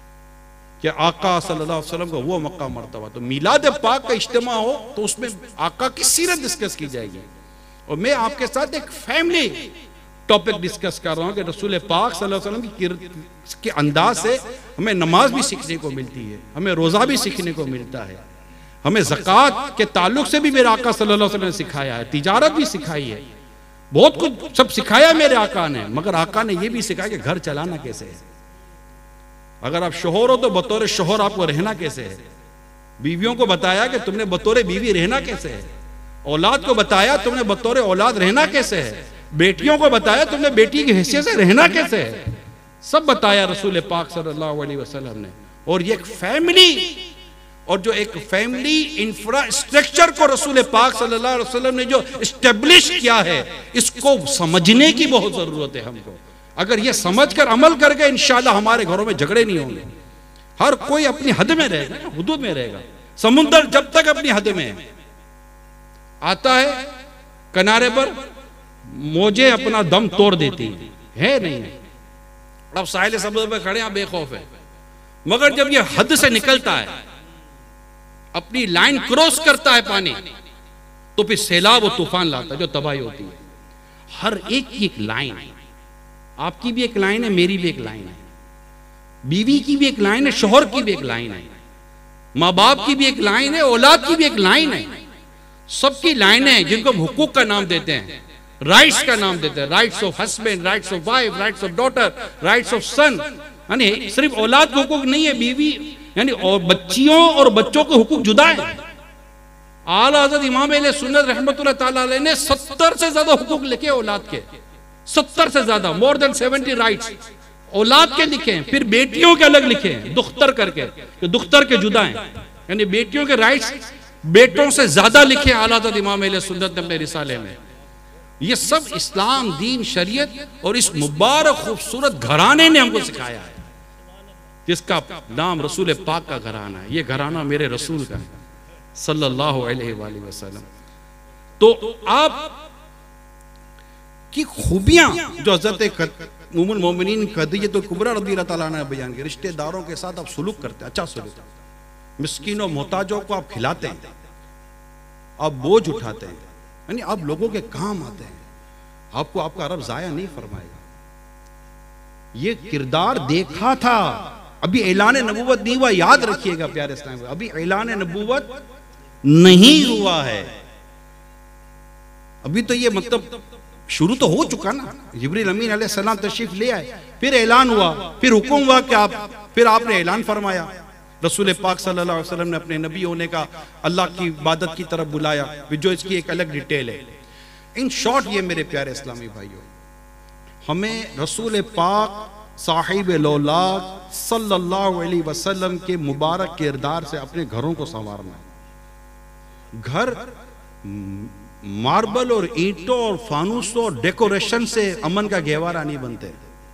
कि आका सल्लल्लाहु अलैहि वसल्लम का वो मक्का मर्तबा। तो मिलाद पाक का इज्तिमा हो तो उसमें आका की सीरत डिस्कस की जाएगी। और मैं आपके साथ एक फैमिली टॉपिक डिस्कस कर रहा हूं कि रसूल पाक सल्लल्लाहु अलैहि वसल्लम के अंदाज से हमें नमाज भी सीखने को मिलती है, हमें रोजा भी सीखने को मिलता है, हमें ज़कात के ताल्लुक से भी मेरे आका सल्लल्लाहु अलैहि वसल्लम ने सिखाया है, तिजारत भी सिखाई है, बहुत कुछ सब सिखाया मेरे आका ने। मगर आका ने यह भी सिखाया कि घर चलाना कैसे है। अगर आप शोहर हो तो बतौर शोहर आपको रहना कैसे है, बीवियों को बताया कि तुमने बतौर बीवी रहना कैसे है, औलाद को बताया तुमने बतौर औलाद रहना कैसे है, बेटियों को बताया तुमने बेटी की हैसियत से रहना कैसे है, सब बताया रसूल पाक सल्लल्लाहु अलैहि वसल्लम ने। और ये एक फैमिली, और जो एक फैमिली इंफ्रास्ट्रक्चर को रसूल पाक सल्लल्लाहु अलैहि वसल्लम ने जो इस्टेब्लिश किया है, इसको समझने की बहुत जरूरत है हमको। अगर ये समझकर अमल कर गए, इंशाल्लाह हमारे घरों में झगड़े नहीं होंगे। हर कोई अपनी हद में रहेगा, हुदूद में रहेगा। समुद्र जब तक अपनी हद में आता है, किनारे पर मौजें अपना दम तोड़ देती है नहीं है। अब साहिल समुद्र पर खड़े हैं, बेखौफ है, मगर जब ये हद से निकलता है, अपनी लाइन क्रॉस करता है पानी, तो फिर सैलाब और तूफान लाता है जो तबाही होती है। हर एक की एक लाइन है, आपकी भी एक लाइन है, मेरी भी एक लाइन है, बीवी की भी एक लाइन है, शोहर की भी एक लाइन है, माँ बाप की भी एक लाइन है, औलाद की भी एक लाइन है। सबकी लाइनें हैं जिनको हम हुकूक का नाम देते हैं, राइट्स का नाम देते हैं। Rights of husband, rights of wife, rights of daughter, rights of son. यानी सिर्फ औलाद के हुकूक नहीं है, बीवी यानी और बच्चियों और बच्चों के हुकूक जुदा है। आला हज़रत इमाम अहले सुन्नत रहमतुल्लाह ताला अलैह ने 70 से ज्यादा हुकूक लिखे औलाद के, 70 से ज्यादा, मोर देन 70 राइट्स औलाद के लिखे हैं। फिर बेटियों के अलग लिखे हैं, दुख्तर करके, जो दुख्तर के जुदा हैं, यानी बेटियों के राइट्स बेटों से ज्यादा लिखे आला हज़रत इमाम अहले सुन्नत ने अपने रिसाले में। ये सब इस्लाम, दीन, शरीयत और इस मुबारक खूबसूरत घराने ने हमको सिखाया है, जिसका नाम रसूल पाक का घराना है। ये घराना मेरे रसूल का है सल्लल्लाहु अलैहि वसल्लम। तो आप की खूबियां जो हज़रत उम्मुल मोमिनीन खदीजतुल कुबरा रज़ियल्लाहु ताला अन्हा ने बयान की, रिश्तेदारों के साथ आप सुलूक करते हैं, अच्छा सुलूक, मिस्कीनों मोहताजों को आप खिलाते हैं, आप बोझ उठाते हैं, यानी आप लोगों के काम आते हैं। आपको आपका रब जाया नहीं फरमाएगा। ये किरदार देखा था, अभी ऐलान नबूवत नहीं हुआ, याद रखिएगा प्यारे इस्लाम, अभी ऐलान नबूवत नहीं हुआ है। अभी तो ये मतलब शुरू तो हो चुका ना, जिब्रील अमीन अलैहिस्सलाम तशरीफ ले आए, फिर ऐलान हुआ, फिर हुक्म हुआ कि आप, फिर आपने ऐलान फरमाया। रसूल पाक सल्लल्लाहु अलैहि वसल्लम ने अपने नबी होने का अल्लाह की इबादत की तरफ बुलाया, जो इसकी एक अलग डिटेल है। इन शॉर्ट ये मेरे प्यारे इस्लामी भाइयों, हमें रसूल पाक साहिब लौलाद सल्लल्लाहु अलैहि वसल्लम के मुबारक किरदार से अपने घरों को संवारना है। घर मार्बल और ईंटों और फानूसों और डेकोरेशन से अमन का गहवारा नहीं बनते।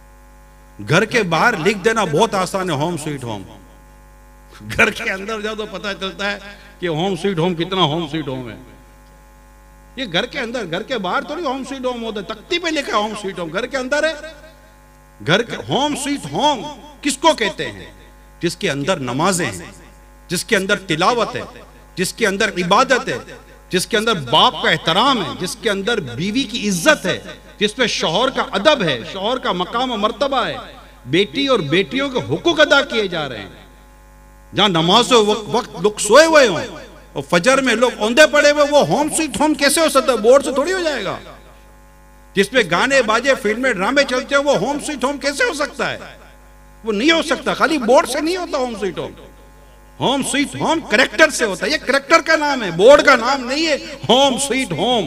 घर के बाहर लिख देना बहुत आसान है, होम स्वीट होम। घर के अंदर जाओ तो पता चलता है कि होम स्वीट होम कितना होम स्वीट होम है। ये घर के अंदर, घर के बाहर थोड़ी होम स्वीट होम होता है, तख्ती पे लिखा होम स्वीट होम, घर के अंदर है। घर के होम स्वीट होम किसको कहते हैं? जिसके अंदर नमाजें हैं, जिसके अंदर तिलावत है, जिसके अंदर इबादत है, जिसके अंदर बाप का एहतराम है, जिसके अंदर बीवी की इज्जत है, जिसपे शौहर का अदब है, शौहर का मकाम और मर्तबा है, बेटी और बेटियों के हुकूक अदा किए जा रहे हैं, जहां नमाज़ों वक्त लोग सोए हुए हों और फजर में लोग औंधे पड़े हुए, वो होम स्वीट होम कैसे हो सकता है? बोर्ड से थोड़ी हो जाएगा। जिसपे गाने बाजे फिल्में ड्रामे चलते हैं, वो होम स्वीट होम कैसे हो सकता है? वो नहीं हो सकता। खाली बोर्ड से नहीं होता home sweet home. Home sweet home character से होता है। ये करेक्टर का नाम है, बोर्ड का नाम नहीं है होम स्वीट होम।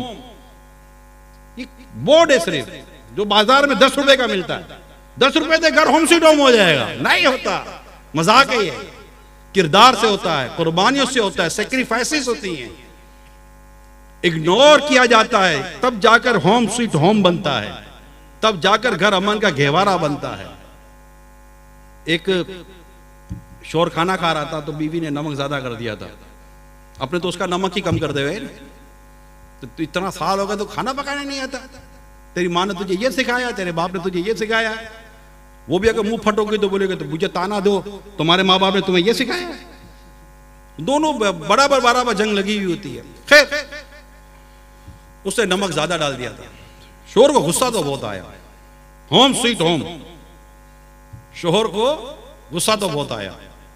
ये बोर्ड है सिर्फ, जो बाजार में 10 रुपए का मिलता है। 10 रुपए से घर होम स्वीट होम हो जाएगा? नहीं होता, मजाक है ये। किरदार से होता है, कुर्बानियों से होता है, सेक्रीफाइसेस होती हैं, इग्नोर किया जाता है, तब जाकर होम स्वीट होम बनता है, तब जाकर घर अमन का गहवारा बनता है। एक शोर खाना खा रहा था तो बीवी ने नमक ज्यादा कर दिया था। अपने तो उसका नमक ही कम कर दे। तो इतना साल हो गया तो खाना पकाने नहीं आता? तेरी माँ ने तुझे ये सिखाया, तेरे बाप ने तुझे ये सिखाया। वो भी अगर मुंह फटोगे तो बोलेगे तो मुझे ताना दो, तुम्हारे माँ बाप ने तुम्हें ये सिखाया। दोनों बराबर बराबर जंग लगी हुई होती है। खैर, उसने नमक ज्यादा डाल दिया था। शोहर को गुस्सा तो बहुत आया। होम स्वीट होम, शोहर को गुस्सा तो बहुत आया।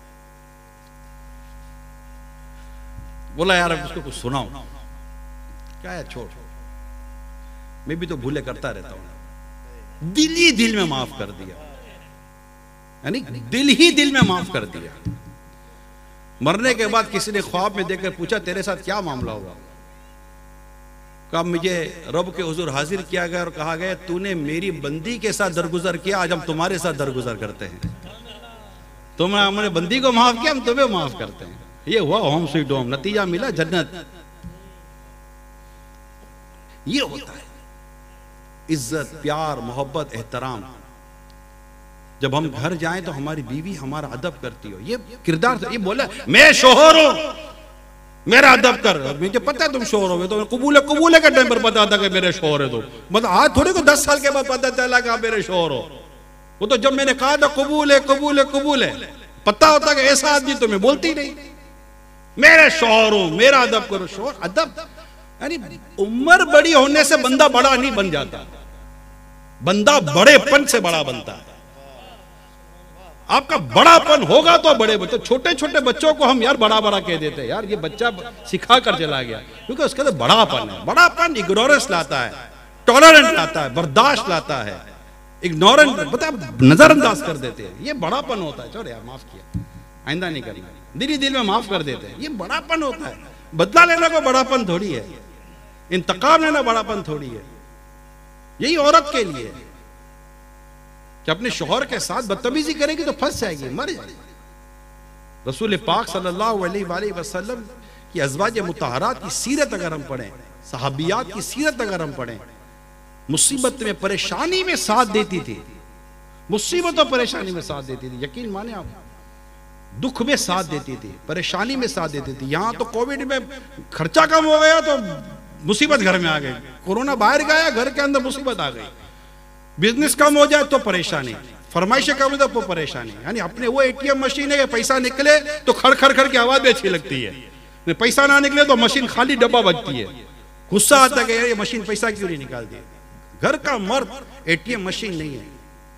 बोला यार अब उसको कुछ सुनाओ। क्या है, छोड़, मैं भी तो भूले करता रहता हूं। दिल ही दिल में माफ कर दिया, यानी दिल ही दिल में माफ कर दिया। मरने के बाद किसी ने ख्वाब में देखकर पूछा तेरे साथ क्या मामला हुआ? कब मुझे रब के हुजूर हाजिर किया गया और कहा गया तूने मेरी बंदी के साथ दरगुजर किया, आज हम तुम्हारे साथ दरगुजर करते हैं। तुमने हमारे बंदी को माफ किया, हम तुम्हें माफ करते हैं। ये हुआ होम स्वीट होम, नतीजा मिला जन्नत। ये होता है इज्जत, प्यार, मोहब्बत, एहतराम। जब हम घर जाएं तो हमारी बीवी हमारा अदब करती हो, ये किरदार। ये बोला मैं शोहर हूं, मेरा अदब कर। मुझे पता है तुम शोहर हो, तो कबूले के टाइम पर पता था कि मेरे शोहर है। तो मतलब आज थोड़े को 10 साल के बाद पता चला कि आप मेरे शोहर हो। वो तो जब मैंने कहा था कबूल है कबूल है कबूल है, पता होता कि ऐसा आदमी तो मैं बोलती नहीं। मेरे शोहर हूं, मेरा अदब करो। शोहर अदब यानी उम्र बड़ी होने से बंदा बड़ा नहीं बन जाता, बंदा बड़ेपन से बड़ा बनता है। आपका बड़ापन होगा तो बड़े बच्चे, छोटे छोटे बच्चों को हम यार बड़ा बड़ा कह देते हैं, यार ये बच्चा सिखा कर चला गया, क्योंकि उसके अंदर बड़ापन है। बड़ापन इग्नोरेंस लाता है, टॉलरेंट लाता है, बर्दाश्त लाता है। इग्नोरेंट पता नजरअंदाज कर देते हैं, ये बड़ापन होता है। चलो यार माफ किया, आइंदा नहीं करना, दिल ही दिल में माफ कर देते हैं, ये बड़ापन होता है। बदला लेना को बड़ापन थोड़ी है, इंतकाम लेना बड़ापन थोड़ी है। यही औरत के लिए है कि अपने शौहर के साथ बदतमीजी करेगी तो फंस जाएगी, मर जाएगी। रसूल पाक सल्लल्लाहु अलैहि वसल्लम की अज़वाज मुतहरात की सीरत अगर हम पढ़ें, सहाबियात की सीरत अगर हम पढ़ें, मुसीबत में परेशानी में साथ देती थी, मुसीबत और परेशानी में साथ देती थी। यकीन माने आप, दुख में साथ देती थी, परेशानी में साथ देती थी। यहां तो कोविड में खर्चा कम हो गया तो मुसीबत घर में आ गई, कोरोना बाहर गया घर के अंदर मुसीबत आ गई, बिजनेस कम हो जाए तो परेशानी, फरमाइशें कम हो जाए तो परेशानी। यानी अपने वो एटीएम मशीन है कि पैसा निकले तो खड़ खड़ खड़ की आवाज भी अच्छी लगती है, पैसा ना निकले तो मशीन खाली डब्बा बजती है, गुस्सा आता है ये मशीन पैसा क्यों नहीं निकालती। घर का मर्द एटीएम मशीन नहीं है।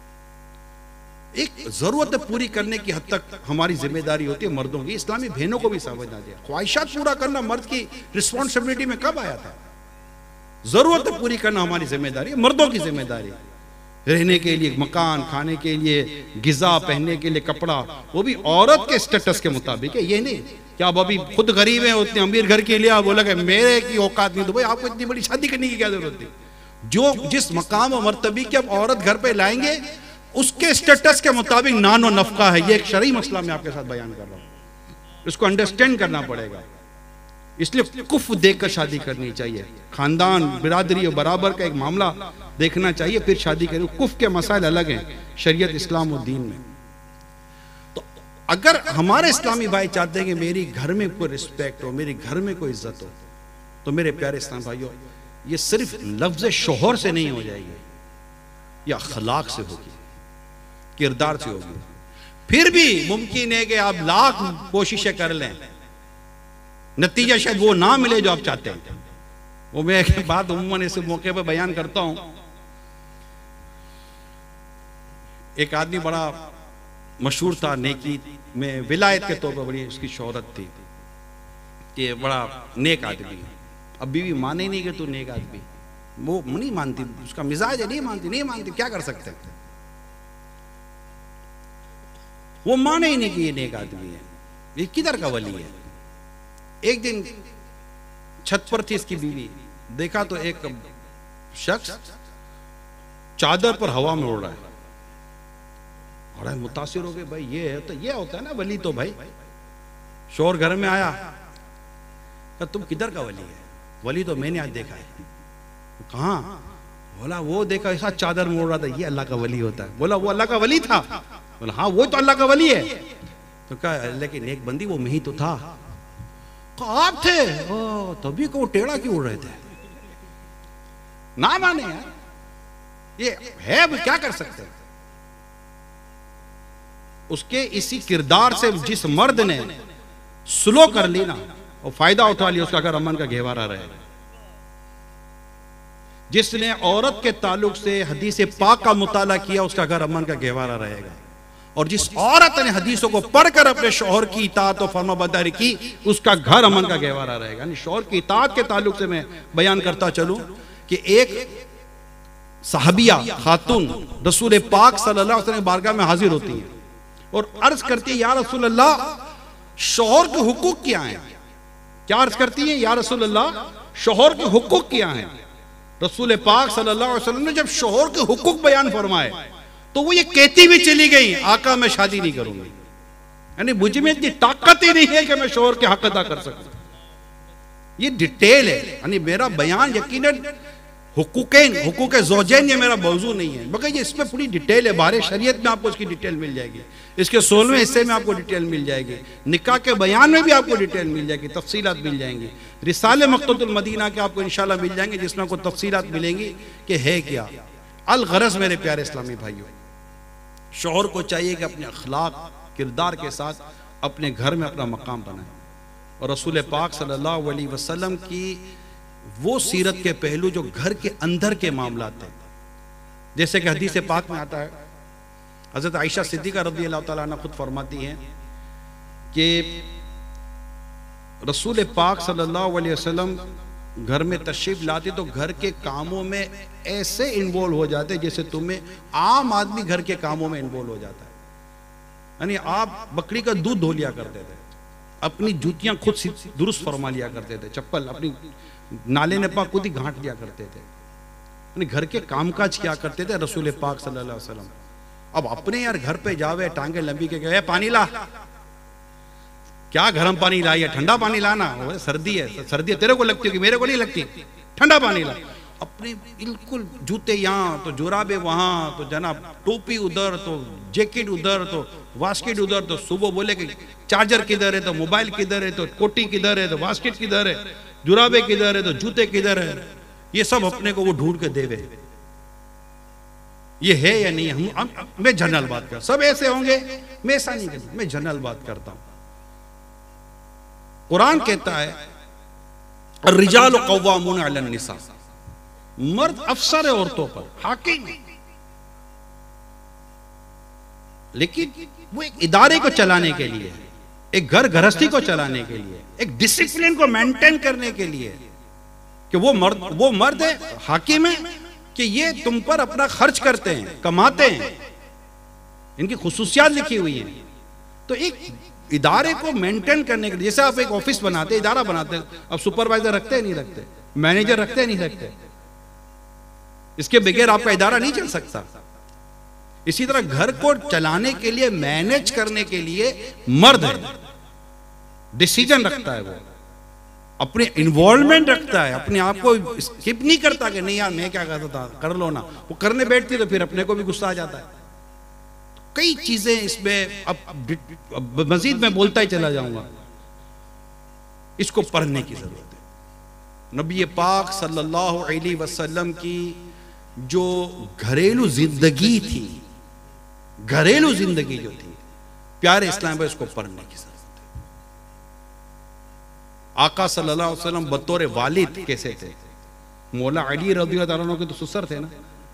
एक जरूरत पूरी करने की हद तक हमारी जिम्मेदारी होती है मर्दों की, इस्लामी बहनों को भी समझना चाहिए। ख्वाहिशात पूरा करना मर्द की रिस्पॉन्सिबिलिटी में कब आया था? जरूरत पूरी करना हमारी जिम्मेदारी है, मर्दों की जिम्मेदारी। रहने के लिए मकान, खाने के लिए गिजा, पहनने के लिए कपड़ा, वो भी औरत के स्टेटस के मुताबिक है। ये नहीं कि आप अभी खुद गरीब हैं, उतने अमीर घर के लिए आप बोला कि मेरे की औकात नहीं, तो भाई आपको इतनी बड़ी शादी करने की क्या जरूरत थी? जो जिस मकाम और मर्तबे की आप औरत घर पे लाएंगे उसके स्टेटस के मुताबिक नानो नफका है। ये एक शरई मसला मैं आपके साथ बयान कर रहा हूं, इसको अंडरस्टैंड करना पड़ेगा। इसलिए कुफ देखकर शादी करनी चाहिए, खानदान बिरादरी और बराबर का एक मामला देखना चाहिए, फिर शादी करें। कुफ के मसाइल अलग हैं शरीयत, इस्लाम और दीन में। तो अगर हमारे इस्लामी भाई चाहते हैं कि मेरी घर में कोई रिस्पेक्ट हो, मेरे घर में कोई इज्जत हो, तो मेरे प्यारे इस्लाम भाइयों, ये सिर्फ लफ्ज शोहर से नहीं हो जाएगी, या अखलाक से होगी, किरदार से होगी। फिर भी मुमकिन है कि आप लाख कोशिशें कर लें, नतीजा शायद वो ना मिले जो आप चाहते हैं। वो मैं एक बात उम्मन इस मौके पर बयान करता हूं। एक आदमी बड़ा मशहूर था, नेकी में विलायत के तौर पर बड़ी उसकी शोहरत थी कि बड़ा नेक आदमी। अब बीवी माने नहीं कि तू नेक आदमी, वो नहीं मानती, उसका मिजाज है, नहीं मानती, क्या कर सकते हैं? वो माने ही नहीं कि ये नेक आदमी है, ये किधर का वली है। एक दिन छत पर थी इसकी बीवी, देखा तो एक शख्स चादर पर हवा में उड़ रहा है, और मुतासिर हो गए, भाई ये है तो ये होता है ना वली। तो भाई शोर घर में आया, तो तुम किधर का वली है? वली तो मैंने आज देखा है। कहाँ? बोला वो देखा ऐसा चादर में उड़ रहा था, ये अल्लाह का वली होता है। बोला वो अल्लाह का वली था? बोला हाँ वो तो अल्लाह का वली है। तो कहा लेकिन एक बंदी वो मैं ही तो था। आप थे? ओ तभी को टेढ़ा क्यों उड़ रहे थे? ना माने यार, ये है, क्या कर सकते हैं। उसके इसी किरदार से जिस मर्द ने स्लो कर ली ना, और फायदा उठा लिया, उसका घर अमन का घेवारा रहे। जिसने औरत के ताल्लुक से हदीस पाक का मुताला किया, उसका घर अमन का घेवारा रहेगा। और जिस औरत ने हदीसों को पढ़कर अपने शौहर की इताअत और फरमाबरदारी की, उसका घर अमन का घेवारा रहेगा। यानी शौहर की इताअत के ताल्लुक से मैं बयान करता चलूं कि एक सहाबिया खातून रसूल पाक सल्लल्लाहु अलैहि वसल्लम बारगाह में हाजिर होती है और अर्ज करती है, या रसूल अल्लाह, शौहर के हुकूक क्या हैं? क्या अर्ज करती है, या रसूल अल्लाह शोहर के हुकूक क्या हैं? रसूल पाक सल्लल्लाहु अलैहि वसल्लम ने जब शोहर के हुकूक बयान फरमाए तो वो ये कहती भी चली गई, आका मैं शादी नहीं करूंगी, यानी मुझ में इतनी ताकत ही नहीं है कि मैं शोहर के हक अदा कर सकूं। ये डिटेल है, यानी मेरा बयान यकीनन हुकूक ज़ौजैन ये मेरा मौजू नहीं है, मगर ये इसमें पूरी डिटेल है। बारे शरीयत में आपको इसकी डिटेल मिल जाएगी, इसके 16वें हिस्से में आपको डिटेल मिल जाएगी, निकाह के बयान में भी आपको डिटेल मिल जाएगी, तफसीलात मिल जाएंगी। रिसाले मक्तबुल मदीना के आपको इंशाल्लाह मिल जाएंगे, जिसमें आपको तफसीलात मिलेंगी कि है क्या। अल गरज मेरे प्यारे इस्लामी भाइयों, शौहर को चाहिए कि अपने अखलाक किरदार के साथ अपने घर में अपना मकाम बनाए, और रसूल पाक सल्लल्लाहु अलैहि वसल्लम की वो सीरत के पहलू जो घर के अंदर के मामलात हैं, जैसे कि हदीस पाक में आता है, हजरत आयशा सिद्दीका रज़ी अल्लाह तआला अन्हा खुद फरमाती हैं कि रसूल पाक सल्लल्लाहु अलैहि वसल्लम घर में तशरीफ लाते तो घर के कामों में ऐसे इन्वॉल्व हो जाते जैसे तुम्हें आम आदमी घर के कामों में इन्वॉल्व हो जाता है। यानी आप बकरी का दूध धो लिया करते थे, अपनी जूतियां खुद दुरुस्त फरमा लिया करते थे, चप्पल अपनी नाले ने पाक खुद ही घाट लिया करते थे, यानी घर के कामकाज किया करते थे रसूल पाक सल्लल्लाहु अलैहि वसल्लम। अब अपने यार घर पे जावे, टांगे लंबी के गए, पानी ला, क्या गर्म पानी ला या ठंडा पानी लाना, सर्दी है, सर्दी है तेरे को लगती होगी, मेरे को नहीं लगती, ठंडा पानी ला। अपने बिल्कुल जूते यहाँ तो जुराबे वहां, तो जनाब टोपी उधर, तो जैकेट उधर, तो वास्केट उधर, तो सुबह बोले कि चार्जर किधर है, तो मोबाइल किधर है, तो कोटी किधर है, तो वास्केट किधर है, जुराबे किधर है, तो जूते किधर है, ये सब अपने को वो ढूंढ के देवे। ये है या नहीं? मैं जनरल बात कर, सब ऐसे होंगे, मैं ऐसा नहीं करता, मैं जनरल बात करता हूं। कुरान कहता है अर्रिजालु कव्वामून अलन निसा, मर्द अफसर है औरतों पर, हाकिम। लेकिन वो एक इदारे को चलाने के लिए, एक घर गृहस्थी को चलाने के लिए, एक डिसिप्लिन को मेंटेन करने के लिए, कि वो मर्द है, हाकिम है, कि ये तुम पर अपना खर्च करते हैं, कमाते हैं, इनकी खुसूसियात लिखी हुई है। तो एक इदारे को मेंटेन करने के लिए, जैसे आप एक ऑफिस बनाते, इदारा बनाते हैं, अब सुपरवाइजर रखते हैं नहीं रखते, मैनेजर रखते हैं नहीं रखते, इसके बगैर आपका इदारा नहीं चल सकता। इसी तरह घर को चलाने के लिए, मैनेज करने के लिए मर्द है, डिसीजन रखता है, वो अपने इन्वॉल्वमेंट रखता है, अपने आप को स्किप नहीं करता कि नहीं यार मैं क्या करता था, कर लो ना। वो करने बैठती तो फिर अपने को भी गुस्सा आ जाता है। कई चीजें इसमें, अब मजीद मैं बोलता ही चला जाऊंगा, इसको पढ़ने की जरूरत है। नबी पाक सल्लल्लाहु अलैहि वसल्लम की जो घरेलू जिंदगी थी, घरेलू जिंदगी जो थी, प्यारे इस्लाम पर इसको पढ़ने की जरूरत है। आका सल्लल्लाहु अलैहि वसल्लम बतौर वालिद कैसे थे? मौला अली रज़ियल्लाहु अन्हु के तो ससुर थे ना।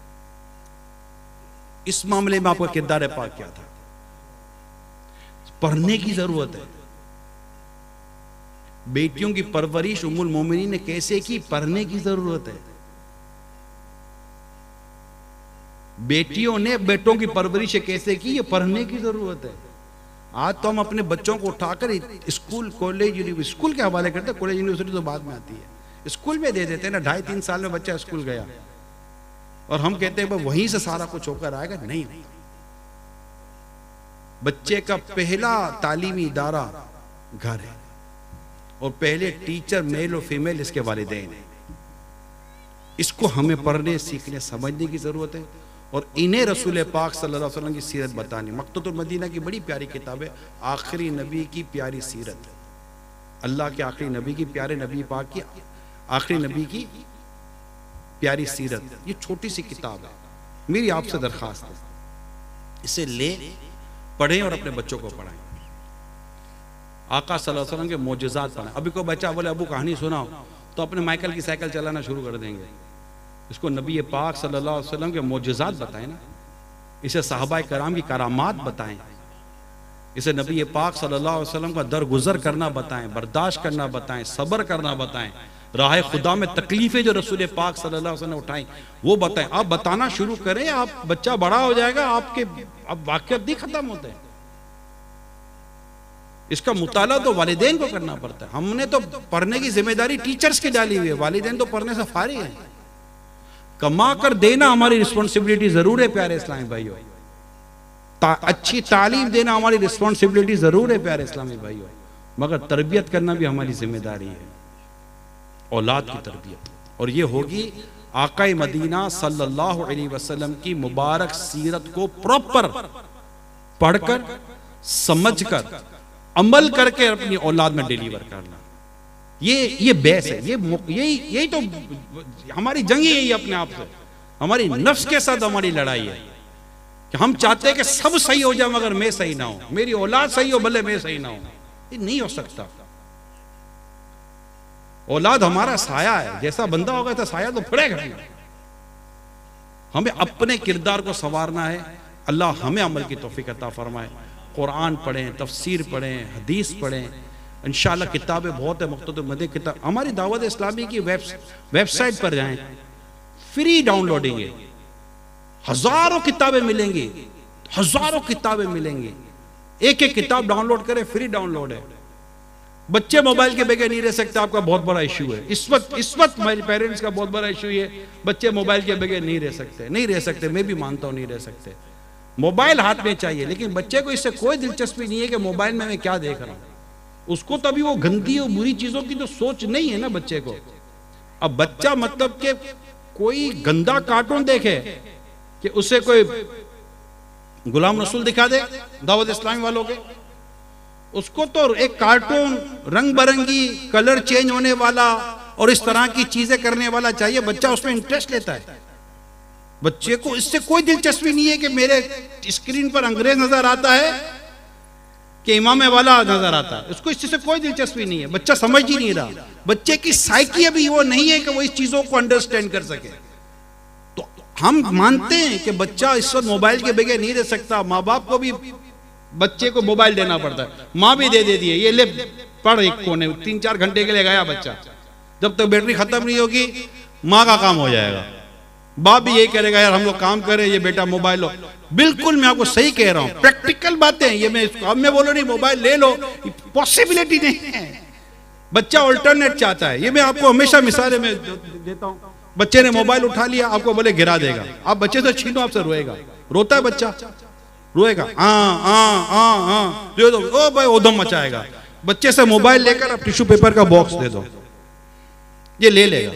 इस मामले में आपका किरदार पाक क्या था? पढ़ने की जरूरत है। बेटियों की परवरिश उम्मुल मोमिनीन ने कैसे की? पढ़ने की जरूरत है। बेटियों ने बेटों की परवरिश कैसे की? ये पढ़ने की जरूरत है। आज तो हम अपने बच्चों को उठाकर स्कूल, कॉलेज, स्कूल के हवाले करते हैं, कॉलेज यूनिवर्सिटी तो बाद में आती है, स्कूल में दे देते हैं ना। 2.5-3 साल में बच्चा स्कूल गया और हम कहते हैं वहीं से सारा कुछ होकर आएगा। नहीं, बच्चे का पहला तालीमी इदारा घर है, और पहले टीचर मेल और फीमेल इसके वालिदैन है। इसको हमें पढ़ने, सीखने, समझने की जरूरत है, और इन्हें रसूल पाक सल्लल्लाहु अलैहि वसल्लम की सीरत बतानी। मक्तबुल मदीना की बड़ी प्यारी किताब है, आखिरी नबी की प्यारी सीरत, अल्लाह के आखिरी नबी की, प्यारे नबी पाक की आखिरी नबी की प्यारी सीरत। ये छोटी सी किताब है, मेरी आपसे दरखास्त है, इसे ले पढ़ें और अपने बच्चों को पढ़ाएं। आका सल्लल्लाहु अलैहि वसल्लम के मोजज़ात पढ़ें। अभी कोई बच्चा बोले अबू कहानी सुनाओ, तो अपने माइकल की साइकिल चलाना शुरू कर देंगे। इसको नबी पाक सल्लल्लाहु अलैहि वसल्लम के मोजज़ात बताएं ना, इसे सहाबाए कराम की करामात बताएं, इसे नबी पाक सल्लल्लाहु अलैहि वसल्लम का दरगुजर करना बताएं, बर्दाश्त करना बताएं, सब्र करना बताएं, राह खुदा में तकलीफें जो रसूल पाक सल्लल्लाहु अलैहि वसल्लम ने उठाई वो बताएं। आप बताना शुरू करें, आप बच्चा बड़ा हो जाएगा, आपके अब वाक़ियात नहीं खत्म होते। इसका मुताला तो वालिदैन को करना पड़ता है। हमने तो पढ़ने की जिम्मेदारी टीचर्स की डाली हुई है, वालिदैन तो पढ़ने से फारिग हैं। कमा कर देना हमारी रिस्पॉन्सिबिलिटी जरूर है प्यारे इस्लामी भाइयों, अच्छी तालीम देना हमारी रिस्पॉन्सिबिलिटी जरूर है प्यारे इस्लामी भाइयों, मगर तरबियत करना भी हमारी जिम्मेदारी है, औलाद की तरबियत। और ये होगी आकाए मदीना सल्लल्लाहु अलैहि वसल्लम की मुबारक सीरत को प्रॉपर पढ़कर, समझकर, अमल करके अपनी औलाद में डिलीवर करना। ये बेस है, यही तो हमारी जंग ही यही अपने आप से, हमारी नफ्स के साथ हमारी लड़ाई है कि हम चाहते हैं कि सब सही हो जाए मगर मैं सही ना हूं, मेरी औलाद सही हो भले मैं सही ना हूं। ये नहीं हो सकता। औलाद हमारा साया है, जैसा बंदा होगा तो साया तो पड़ेगा। हमें अपने किरदार को संवारना है। अल्लाह हमें अमल की तौफीक अता फरमाए। कुरान पढ़ें, तफसीर पढ़ें, हदीस पढ़ें। इंशाअल्लाह किताबें बहुत है, मुख्तलिफ मदे किताब। हमारी दावत इस्लामी की वेबसाइट पर जाएं, फ्री डाउनलोडिंग है, हजारों किताबें मिलेंगी, हजारों किताबें मिलेंगी। एक एक किताब डाउनलोड करें, फ्री डाउनलोड है। बच्चे मोबाइल के बगैर नहीं रह सकते, आपका बहुत बड़ा इशू है इस वक्त मेरे पेरेंट्स का बहुत बड़ा इशू है, बच्चे मोबाइल के बगैर नहीं रह सकते। मैं भी मानता हूं नहीं रह सकते। मोबाइल हाथ में चाहिए, लेकिन बच्चे को इससे कोई दिलचस्पी नहीं है कि मोबाइल में मैं क्या देख रहा हूं। उसको तो अभी वो गंदी और बुरी चीजों की तो सोच नहीं है ना बच्चे को। अब बच्चा मतलब कि कोई गंदा कार्टून देखे कि उसे कोई गुलाम रसूल दिखा दे दावत इस्लामी वालों के, उसको तो एक कार्टून रंग बिरंगी कलर चेंज होने वाला और इस तरह की चीजें करने वाला चाहिए। बच्चा उसमें इंटरेस्ट लेता है। बच्चे को इससे कोई दिलचस्पी नहीं है कि मेरे स्क्रीन पर अंग्रेज नजर आता है कि इमाम वाला नजर आता है, उसको इससे कोई दिलचस्पी नहीं है। बच्चा समझ ही नहीं रहा। बच्चे की साइकी अभी वो नहीं है कि वो इस चीजों को अंडरस्टैंड कर सके। तो हम मानते हैं कि बच्चा इस वक्त मोबाइल के बगैर नहीं रह सकता। माँ बाप को भी बच्चे को मोबाइल देना पड़ता है। माँ भी दे देती है, ये ले पढ़ एक कोने, 3-4 घंटे के लिए गया बच्चा, जब तक बैटरी खत्म नहीं होगी माँ का काम हो जाएगा। बाप भी यही करेगा, यार हम लोग काम करें, ये बेटा मोबाइल लो। बिल्कुल मैं आपको सही कह रहा हूं, प्रैक्टिकल बातें हैं ये। अब मैं बोलो नहीं मोबाइल ले लो, पॉसिबिलिटी नहीं है। बच्चा अल्टरनेट चाहता है। ये मैं आपको हमेशा मिसालें में देता हूं। बच्चे ने मोबाइल उठा लिया, आपको बोले गिरा देगा, आप बच्चे से छीनो, आपसे रोएगा। रोता है बच्चा, रोएगा, दे दो, ओ भाई उधम मचाएगा। बच्चे से मोबाइल लेकर आप टिश्यू पेपर का बॉक्स दे दो, ये ले लेगा।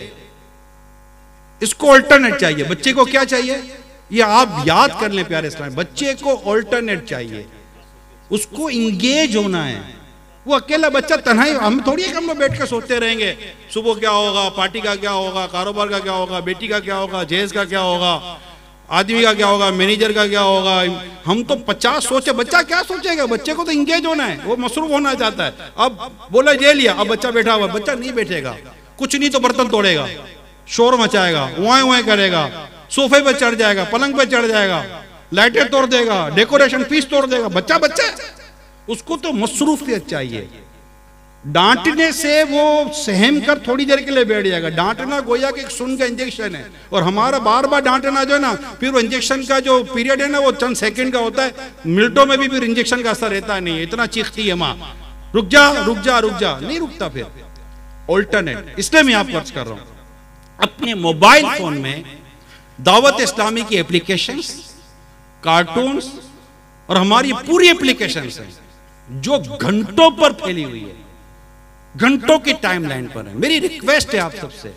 इसको अल्टरनेट चाहिए। बच्चे को क्या चाहिए ये आप याद कर लें प्यारे इस्लाम, बच्चे को अल्टरनेट चाहिए, उसको इंगेज होना है। वो अकेला बच्चा तन्हाई, हम थोड़ी हम लोग बैठ कर सोचते रहेंगे सुबह क्या होगा, पार्टी का क्या होगा, कारोबार का क्या होगा, बेटी का क्या होगा, जहेज का क्या होगा, आदमी का क्या होगा, मैनेजर का क्या होगा। हम तो 50 सोचे, बच्चा क्या सोचेगा। बच्चे को तो इंगेज होना है, वो मसरूफ होना चाहता है। अब बोला ये लिया, अब बच्चा बैठा हुआ, बच्चा नहीं बैठेगा, कुछ नहीं तो बर्तन तोड़ेगा, शोर मचाएगा, वाएं करेगा, सोफे पे चढ़ जाएगा, पलंग पे चढ़ जाएगा, लाइटें तोड़ देगा, डेकोरेशन पीस तोड़ देगा। बच्चा बच्चा उसको तो मसरूफियत चाहिए। डांटने से वो सहम कर थोड़ी देर के लिए बैठ जाएगा। डांटना गोया कि एक सुन का इंजेक्शन है, और हमारा बार बार डांटना जो है ना, फिर वो इंजेक्शन का जो पीरियड है ना वो चंद सेकंड का होता है, मिनटों में भी फिर इंजेक्शन का असर रहता नहीं है। इतना चीखती है माँ, रुक जा रुक जा रुक जा, नहीं रुकता। फिर ऑल्टरनेट, इसलिए मैं आपको अर्ज कर रहा हूं, अपने मोबाइल फोन में दावत इस्लामी की एप्लीकेशंस, कार्टून्स और हमारी पूरी एप्लीकेशंस हैं जो घंटों पर फैली हुई है, घंटों की टाइमलाइन पर है। मेरी रिक्वेस्ट है आप सबसे,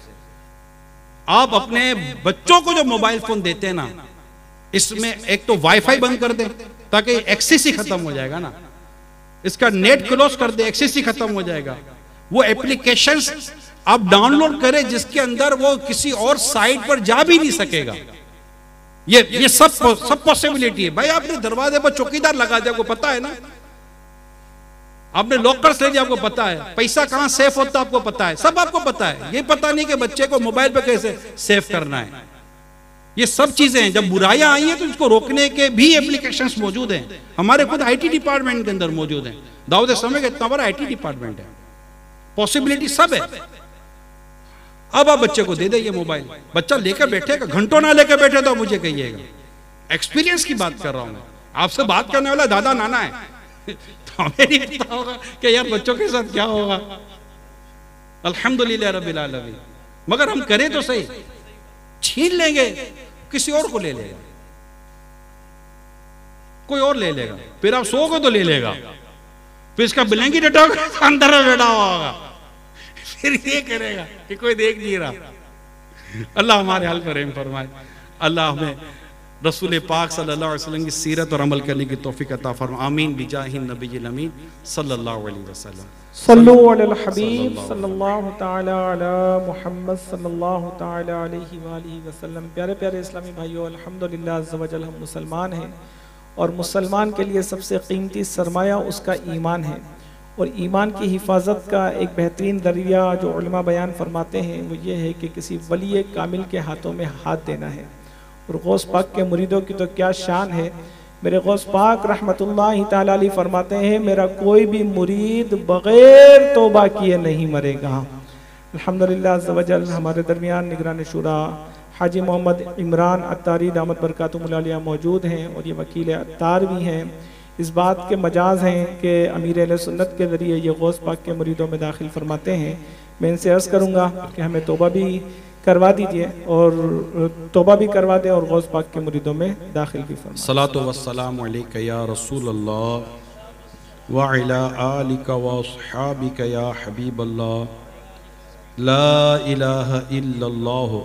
आप अपने बच्चों को जो मोबाइल फोन देते हैं ना, इसमें एक तो वाईफाई बंद कर दें ताकि एक्सेस ही खत्म हो जाएगा ना, इसका नेट क्लोज कर दे, एक्सेस ही खत्म हो जाएगा। वो एप्लीकेशंस आप डाउनलोड करें जिसके अंदर वो किसी और साइट पर जा भी नहीं सकेगा। ये सब पॉसिबिलिटी है। भाई आपने दरवाजे पर चौकीदार लगा दिया, आपको पता है ना, आपने लॉकर्स ले लिया, आपको पता है, पैसा कहां सेफ होता है आपको पता है, सब आपको पता है। ये पता नहीं कि बच्चे को मोबाइल पे कैसे सेफ करना है। ये सब चीजें हैं। जब बुराइयां आई हैं तो इसको रोकने के भी एप्लीकेशंस मौजूद हैं। हमारे खुद आईटी डिपार्टमेंट के अंदर मौजूद हैं। दाऊद इस्लामी का इतना बड़ा आईटी डिपार्टमेंट है, पॉसिबिलिटी सब है। अब आप बच्चे को दे दे ये मोबाइल, बच्चा लेकर बैठेगा, घंटों ना लेकर बैठे तो मुझे कहिएगा। एक्सपीरियंस की बात कर रहा हूं मैं, आपसे बात करने वाला दादा नाना है। हमें नहीं पता होगा कि यार बच्चों के साथ क्या होगा। अल्हम्दुलिल्लाह रब्बिल आलमीन। मगर हम करें तो सही, छीन लेंगे किसी और को ले लेगा, कोई और ले लेगा, फिर आप सोओगे तो ले लेगा, फिर इसका ब्लैंकेट हटाओगे अंदर बैठा हुआ होगा, फिर ये करेगा कि कोई देख नहीं रहा। अल्लाह हमारे हाल पर रहम फरमाए। अल्लाह हमें रसूल पाक सल्लल्लाहु अलैहि वसल्लम की सीरत और अमल करने की तौफीक अता फरमा। आमीन बिजाहि नबील अमीन सल्लल्लाहु अलैहि वसल्लम। सल्लु अलल हबीब सल्लल्लाहु ताला अला मुहम्मद सल्लल्लाहु ताला अलैहि वालिहि वसल्लम। प्यारे प्यारे इस्लामी भाइयों, अल्हम्दुलिल्लाह अज़्ज़ वजल हम मुसलमान हैं और मुसलमान के लिए सबसे कीमती सरमाया उसका ईमान है। और ईमान की हिफाजत का एक बेहतरीन दरिया जो उलमा बयान फरमाते हैं वो ये है कि किसी वली कामिल के हाथों में हाथ देना है। और गौस पाक के मुरीदों की तो क्या शान है। मेरे गौस पाक रहमतुल्लाहि ताला अलैहि फरमाते हैं, मेरा कोई भी मुरीद बग़ैर तौबा किए नहीं मरेगा। अल्हम्दुलिल्लाह अज़्ज़ वजल हमारे दरमियान निगरान शुरा हाजी मोहम्मद इमरान अत्तारी दामत बरकातुहुल आलिया मौजूद हैं और ये वकील अत्तार भी हैं। इस बात के मजाज हैं कि अमीर अहले सुन्नत के ज़रिए ये गौस पाक के मुरीदों में दाखिल फरमाते हैं। मैं इनसे अर्ज़ करूँगा कि हमें तौबा भी करवा दीजिए और तौबा भी करवा दें और गौस पाक के मुरीदों में दाखिल भी फरमाएं। सलातो वस्सलामु अलैका या रसूल अल्लाह व अला आलिका व अस्हाबिका या हबीब अल्लाह, ला इलाहा इल्लल्लाह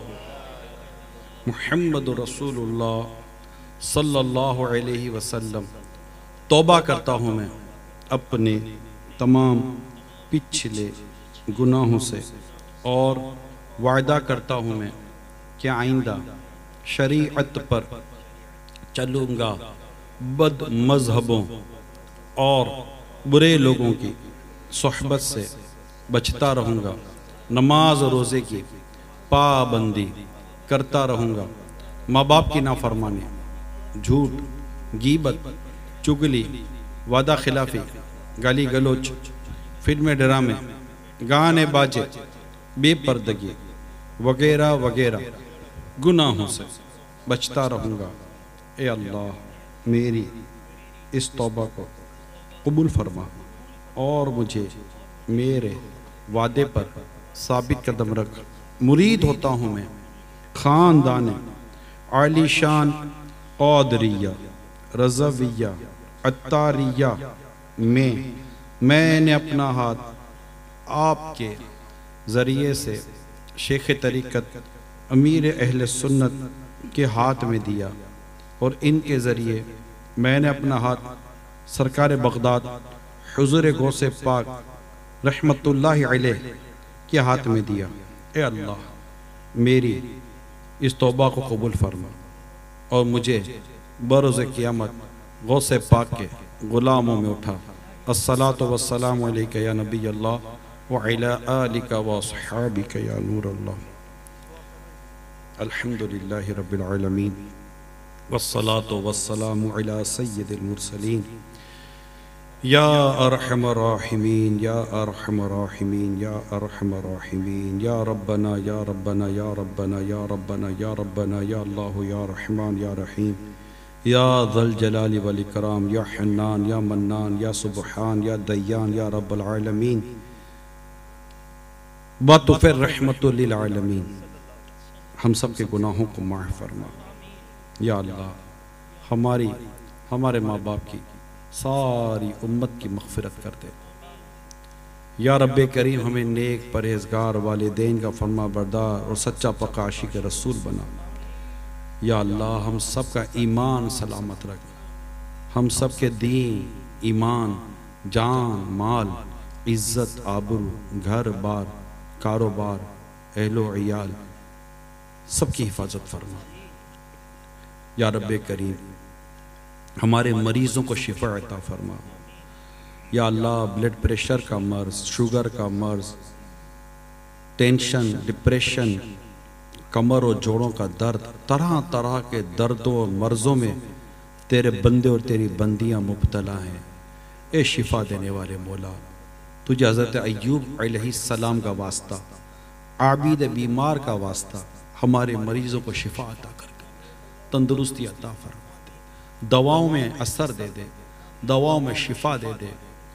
मुहम्मदुर रसूलुल्लाह सल्लल्लाहु अलैहि वसल्लम। तौबा करता हूँ मैं अपने तमाम पिछले गुनाहों से और वायदा करता हूँ मैं कि आइंदा शरीअत पर चलूँगा, बद मज़हबों और बुरे लोगों की सोहबत से बचता रहूँगा, नमाज और रोज़े की पाबंदी करता रहूँगा, माँ बाप की नाफरमानी, झूठ, गीबत, चुगली, वादा खिलाफी, गाली गलोच, फिल्में ड्रामे, गाने बाजे, बेपर्दगी वगैरह वगैरह गुनाहों से बचता रहूँगा। ए अल्लाह मेरी इस तौबा को कबूल फरमा और मुझे मेरे वादे पर साबित कदम रख। मुरीद होता हूँ मैं ख़ानदान आलीशान क़ादरिया रज़विया अत्तारिया में मैंने अपना हाथ आपके ज़रिए से शेख तरीक़त अमीर अहले सुन्नत के हाथ में दिया और इनके ज़रिए मैंने अपना हाथ सरकार बगदाद हुज़ूर गौसे पाक रहमतुल्लाहि अलैह के हाथ में दिया। ए अल्लाह मेरी इस तौबा को कबूल फरमा और मुझे बरोज़ क़यामत गौसे पाक के ग़ुलामों में उठा। अस्सलातु वस्सलामु अलैका या नबी अल्लाह व अला आलिका व अस्हाबिका या नूर अल्लाह। अल्हम्दुलिल्लाहि रब्बिल आलमीन वस्सलातु वस्सलामु अला सय्यिदिल मुरसलीन या अरहमर राहिमीन या अरहमर राहिमीन या अरहमर राहिमीन या रब्बना या रब्बना या रब्बना या रब्बना या रब्बना या अल्लाह या रहमान या रहीम या ज़ल जलाली वल इकराम या हन्नान या मन्नान या सुबहान या दय्यान या रब्बल आलमीन बतुफ़िर रहमतुल लिल आलमीन। हम सब के गुनाहों को माफ़ फरमा। या अल्लाह हमारे माँ बाप की सारी उम्मत की मग़फ़िरत कर दे। या रब्बे करीम हमें नेक परहेज़गार वालिदैन का फरमा बरदार और सच्चा पक्का आशिक़ रसूल बना। या अल्लाह हम सब का ईमान सलामत रख, हम सब के दीन, ईमान, जान, माल, इज़्ज़त, आबरू, घर बार, कारोबार, अहलो इयाल सबकी हिफाजत फरमा। या रब्बे करीम हमारे मरीज़ों को शिफा अता फरमा। या अल्लाह ब्लड प्रेशर का मर्ज़, शुगर का मर्ज़, टेंशन, डिप्रेशन, कमर और जोड़ों का दर्द, तरह तरह के दर्दों और मर्ज़ों में तेरे बंदे और तेरी बंदियाँ मुब्तला हैं। ए शिफा देने वाले मौला, तुझे हज़रत अय्यूब अलैहिस्सलाम का वास्ता, आबिद बीमार का वास्ता, हमारे मरीज़ों को शिफा अता करके तंदुरुस्ती अता फरमा दे, दवाओं में असर दे दे, दवाओं में शिफा दे दे,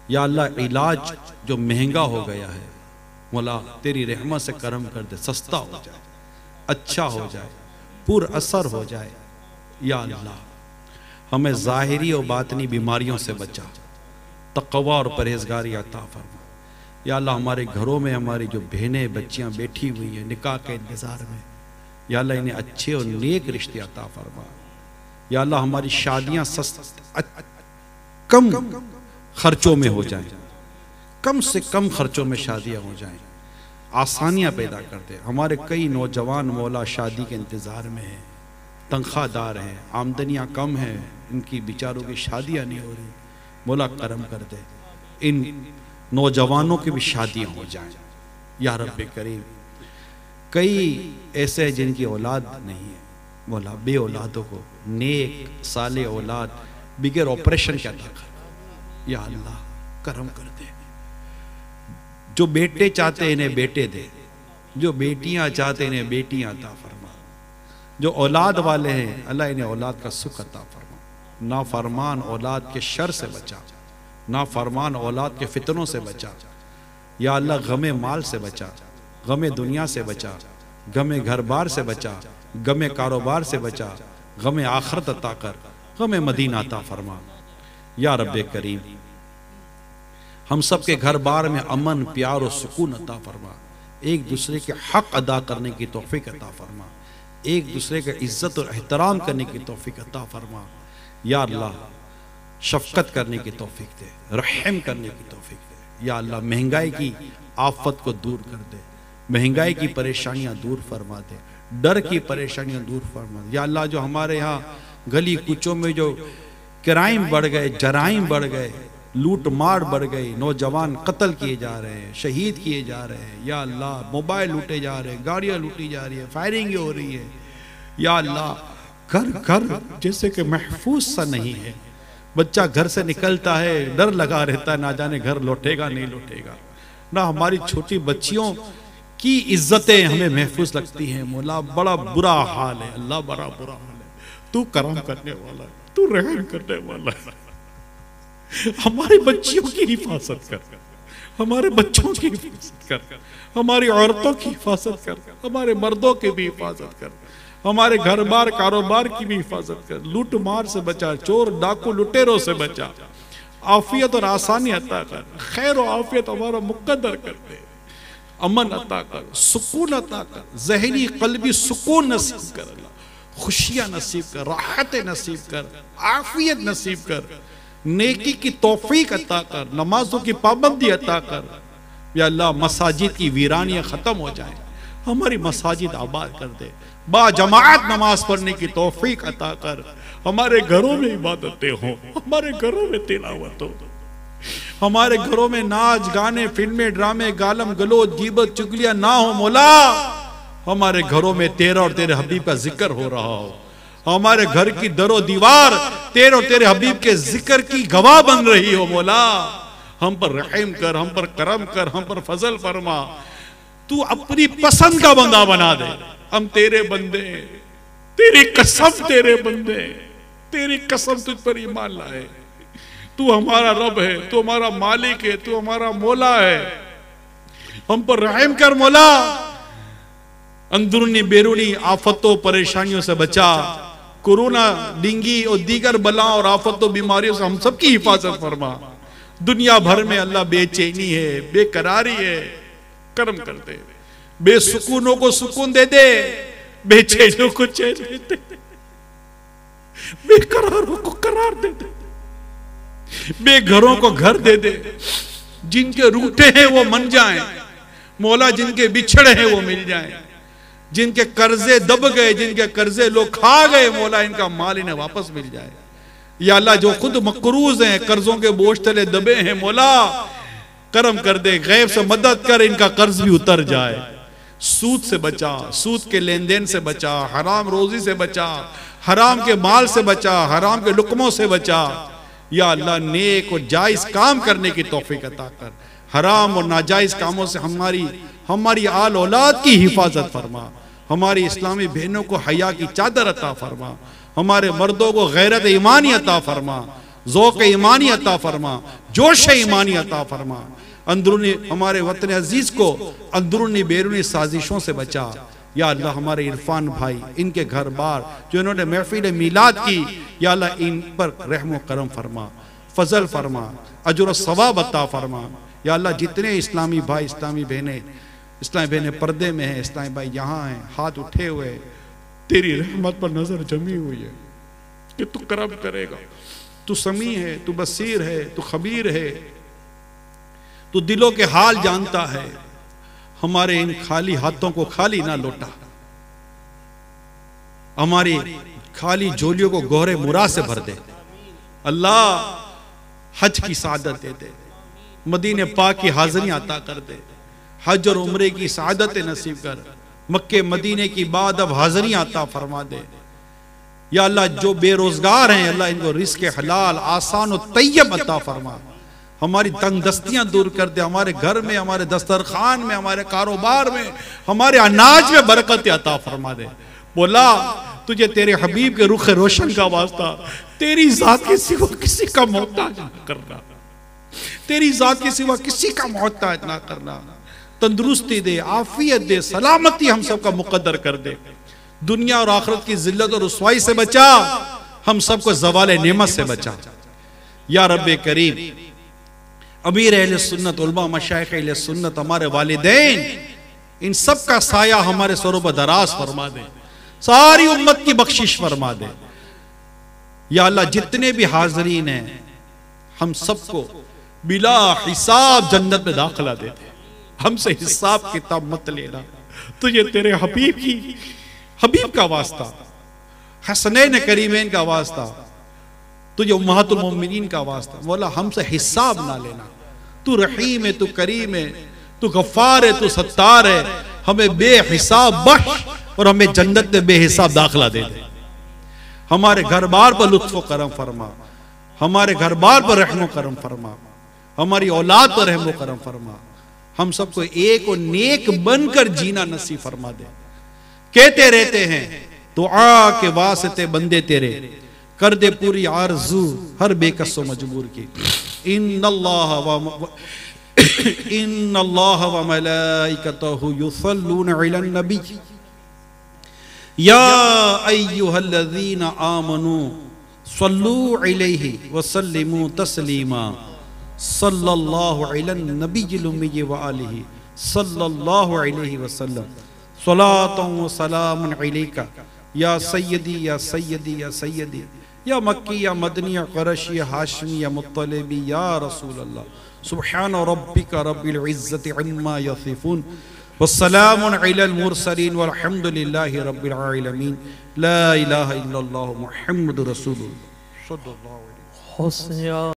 या अल्लाह इलाज जो महंगा हो गया है मौला तेरी रहमत से करम कर दे, सस्ता हो जाए, अच्छा हो जाए, पुर असर हो जाए। या अल्लाह हमें ज़ाहिरी और बातनी बीमारियों से बचा, तक़वा और परहेजगारी अता फरमा। या अल्लाह हमारे घरों में हमारी जो बहनें बच्चियां बैठी हुई हैं निकाह के इंतज़ार में, या अल्लाह इन्हें अच्छे और नेक रिश्ते अता फरमा। या अल्लाह हमारी शादियां कम खर्चों में हो जाएं, कम से कम खर्चों में शादियां हो जाएं, आसानियां पैदा कर दे। हमारे कई नौजवान मौला शादी के इंतज़ार में हैं, तनख्वाहदार हैं, आमदनियां कम हैं, इनकी बेचारों की शादियां नहीं हो रही। मौला करम कर दे, इन नौजवानों की भी शादियां हो जाएं या रब्बे करीम। कई ऐसे हैं जिनकी औलाद नहीं है, मौला बे औलादों को नेक साले औलाद बिगैर ऑपरेशन के अता कर। या अल्लाह करम कर दे, जो बेटे चाहते इन्हें बेटे दे, जो बेटियां चाहते इन्हें बेटियां अता फरमा, जो औलाद वाले हैं अल्लाह इन्हें औलाद का सुख अता फरमा। नाफरमान औलाद के शर से बचा, नाफरमान औलाद के फितनों से बचा। या अल्लाह गमे माल से बचा, गमे दुनिया से बचा, गमे घर बार से बचा, गमे कारोबार से बचा, गमे आखरत अता कर, गमे मदीना अता फरमा। या रब्बे करीम हम सब के घर बार में अमन प्यार और सुकून अता फरमा, एक दूसरे के हक अदा करने की तौफीक अता फरमा, एक दूसरे का इज्जत और एहतराम करने की तौफीक अता फरमा। या अल्लाह शफकत करने की तौफीक दे, रहम करने की तौफीक दे। या अल्लाह महंगाई की आफत को दूर कर दे, महंगाई की परेशानियां दूर फरमा दे, डर की परेशानियां दूर फरमा दे। या अल्लाह जो हमारे यहाँ गली कुचों में जो क्राइम बढ़ गए, जराइम बढ़ गए, लूट मार बढ़ गई, नौजवान कत्ल किए जा रहे हैं, शहीद किए जा रहे हैं। या अल्लाह मोबाइल लूटे जा रहे हैं, गाड़ियां लूटी जा रही है, फायरिंग हो रही है। या अल्लाह घर घर जैसे कि महफूज सा नहीं है, बच्चा घर से निकलता है डर लगा रहता है, ना जाने घर लौटेगा नहीं लौटेगा, ना हमारी छोटी बच्चियों की इज्जतें हमें महफूज लगती हैं। मौला बड़ा बुरा हाल है, अल्लाह बड़ा बुरा हाल है। तू करम करने वाला है, तू रहम करने वाला है। हमारी बच्चियों की हिफाजत कर, हमारे बच्चों की हिफाजत कर, हमारी औरतों की हिफाजत कर, हमारे मर्दों की भी हिफाजत कर, हमारे घर बार कारोबार की भी हिफाजत कर, लूट मार से बचा, चोर डाकू लुटेरों से बचा, आफियत और आसानी अता कर, खैर और आफियत हमारा मुकद्दर कर दे, अमन अता कर, सुकून अता कर, ज़हनी कल्बी सुकून नसीब कर, अल्लाह खुशियां नसीब कर, राहत नसीब कर, आफियत नसीब कर, नेकी की तौफीक अता कर, नमाजों की पाबंदी अता कर। या अल्लाह मसाजिद की वीरानियां खत्म हो जाए, हमारी मसाजिद आबाद कर दे, बाजमात नमाज पढ़ने की तौफीक अता कर, हमारे घरों में इबादतें हो, हमारे घरों में तिलावत हो, हमारे घरों में नाच गाने फिल्में ड्रामे गालम गलोच गीबत चुगलियां ना हो। मौला हमारे घरों में तेरा और तेरे हबीब का जिक्र हो रहा हो, हमारे घर की दरो दीवार तेरे और तेरे हबीब के जिक्र की गवाह बन रही हो। मौला हम पर रहम कर, हम पर करम कर, हम पर फजल फरमा, तू अपनी पसंद का बंदा बना दे। हम तेरे बंदे, तेरी कसम तेरे बंदे, तेरी कसम तुझ पर ईमान लाए। तू हमारा रब है, तू हमारा मालिक है, तू हमारा मौला है, हम पर रहम कर। मौला अंदरूनी बैरूनी आफतों परेशानियों से बचा, कोरोना डेंगू और दीगर बलाओं और आफतों बीमारियों से हम सबकी हिफाजत फरमा। दुनिया भर में अल्लाह बेचैनी है, बेकरारी है, करम कर दे, बेसुकूनों को सुकून दे दे, बेचैनों को चैन दे दे, बेकरारों को करार दे दे, बेघरों को घर दे दे, जिनके रूठे हैं वो मन जाएं मौला, जिनके बिछड़े हैं वो मिल जाएं, जिनके कर्जे दब गए, जिनके कर्जे लोग खा गए, मौला इनका माल इन्हें वापस मिल जाए। या अल्लाह जो खुद मकरूज हैं, कर्जों के बोझ तले दबे हैं, मौला करम कर दे, गैब से मदद कर, इनका कर्ज भी उतर जाए। सूद से बचा, सूद के लेन देन से बचा, हराम रोजी से बचा, हराम के माल से बचा, हराम के लुकमों से बचा। या अल्लाह नेक और जायज काम करने की तौफीक अता कर, हराम और नाजायज कामों से हमारी आल औलाद की हिफाजत फरमा, हमारी इस्लामी बहनों को हया की चादर अता फरमा, हमारे मर्दों को गैरत ईमानी अता फरमा, ज़ौक़ ईमानी अता फरमा, जोश ईमानी अता फरमा। अंदरूनी हमारे वतन अजीज को अंदरूनी बैरूनी साजिशों से बचा। या अल्लाह हमारे इरफान भाई, इनके घर बार जो इन्होंने महफिल मीलाद की, या अल्लाह इन पर रहम करम फरमा, फजल फरमा, अजर सवाब अता फरमा। या अल्लाह जितने इस्लामी भाई इस्लामी बहनें पर्दे में हैं, इस्लामी भाई यहाँ हैं हाथ उठे हुए, तेरी रहमत पर नजर जमी हुई है कि तू करम करेगा। तू समी है, तू बसीर है, तू खबीर है, तू दिलों के हाल जानता है। हमारे इन खाली हाथों को खाली ना लौटा, हमारी खाली झोलियों को गोहरे मुराद से भर दे। अल्लाह हज की सादत दे दे, मदीने पाक की हाज़िरी अता कर दे, हज और उम्रे की सादत नसीब कर, मक्के मदीने की बाद अब हाज़िरी अता फरमा दे। या अल्लाह जो बेरोजगार हैं अल्लाह इनको रिज़्क़ हलाल आसान और तैयब अता फरमा। हमारी तंगदस्तियां दूर कर दे, हमारे घर में, हमारे दस्तरखान में, हमारे कारोबार में, हमारे अनाज में बरकत अता फरमा दे। बोला तुझे तेरे हबीब के रुख रोशन का वास्ता, तेरी जात के सिवा किसी का मोहताज ना करना, तेरी जात के सिवा किसी का मोहताज ना करना। तंदुरुस्ती दे, आफियत दे, सलामती हम सबका मुकद्दर कर दे। दुनिया और आखिरत की जिल्लत और रुसवाई से बचा, हम सबको ज़वाले नेमत से बचा। या रब्बे करीम, अमीर अहले सुन्नत, उलमा, मशाइख अहले सुन्नत, हमारे वालिदैन, इन सब का साया हमारे सरों पर दराज फरमा दे, सारी उम्मत की बख्शिश फरमा दे। या अल्लाह जितने भी हाज़रीन हैं हम सबको बिला हिसाब जन्नत में दाखिला दे दे। हमसे हिसाब किताब मत लेना, तुझे तेरे हबीब का वास्ता, हसनैन करीमैन का वास्ता, तुझे उम्महातुल मोमिनीन का वास्ता, मौला हमसे हिसाब ना लेना। तू रहीम है, तू करीम है, तू गफ्फार है, तू सत्तार है, हमें बेहिसाब बख्श और हमें जन्नत में बेहिसाब दाखिला दे दे। हमारे घर बार पर लुत्फ़ करम फरमा, हमारे घर बार पर रहम करम फरमा, हमारी औलाद पर रहम करम फरमा। हम सबको एक और नेक बनकर जीना नसीब फरमा दे। कहते रहते हैं दुआ के वास्ते बंदे तेरे, कर दे पूरी आरज़ू हर बेकसो मजबूर की। इन्नल्लाह व मलाइकतहु युसल्लूना अलन नबी या अय्युहल्लज़ीना आमनू सल्लू अलैहि व सल्लिमू तस्लीमा सल्लल्लाहु अलन नबिय्यिल उम्मी व आलिहि सल्लल्लाहु अलैहि वसल्लम सलातुन व सलामुन अलैका या सय्यदी या सय्यदी या सय्यदी या मक्की या मदनी या क़ुरैशी या हाशमी या मुत्तलिबी या रसूल अल्लाह। सुब्हान रब्बिका रब्बिल इज़्ज़ति अम्मा यसिफून वस्सलामुन अलल मुरसलीन वल्हम्दुलिल्लाहि रब्बिल आलमीन। ला इलाहा इल्लल्लाह मुहम्मदुर रसूलुल्लाह सल्लल्लाहु अलैहि वसल्लम।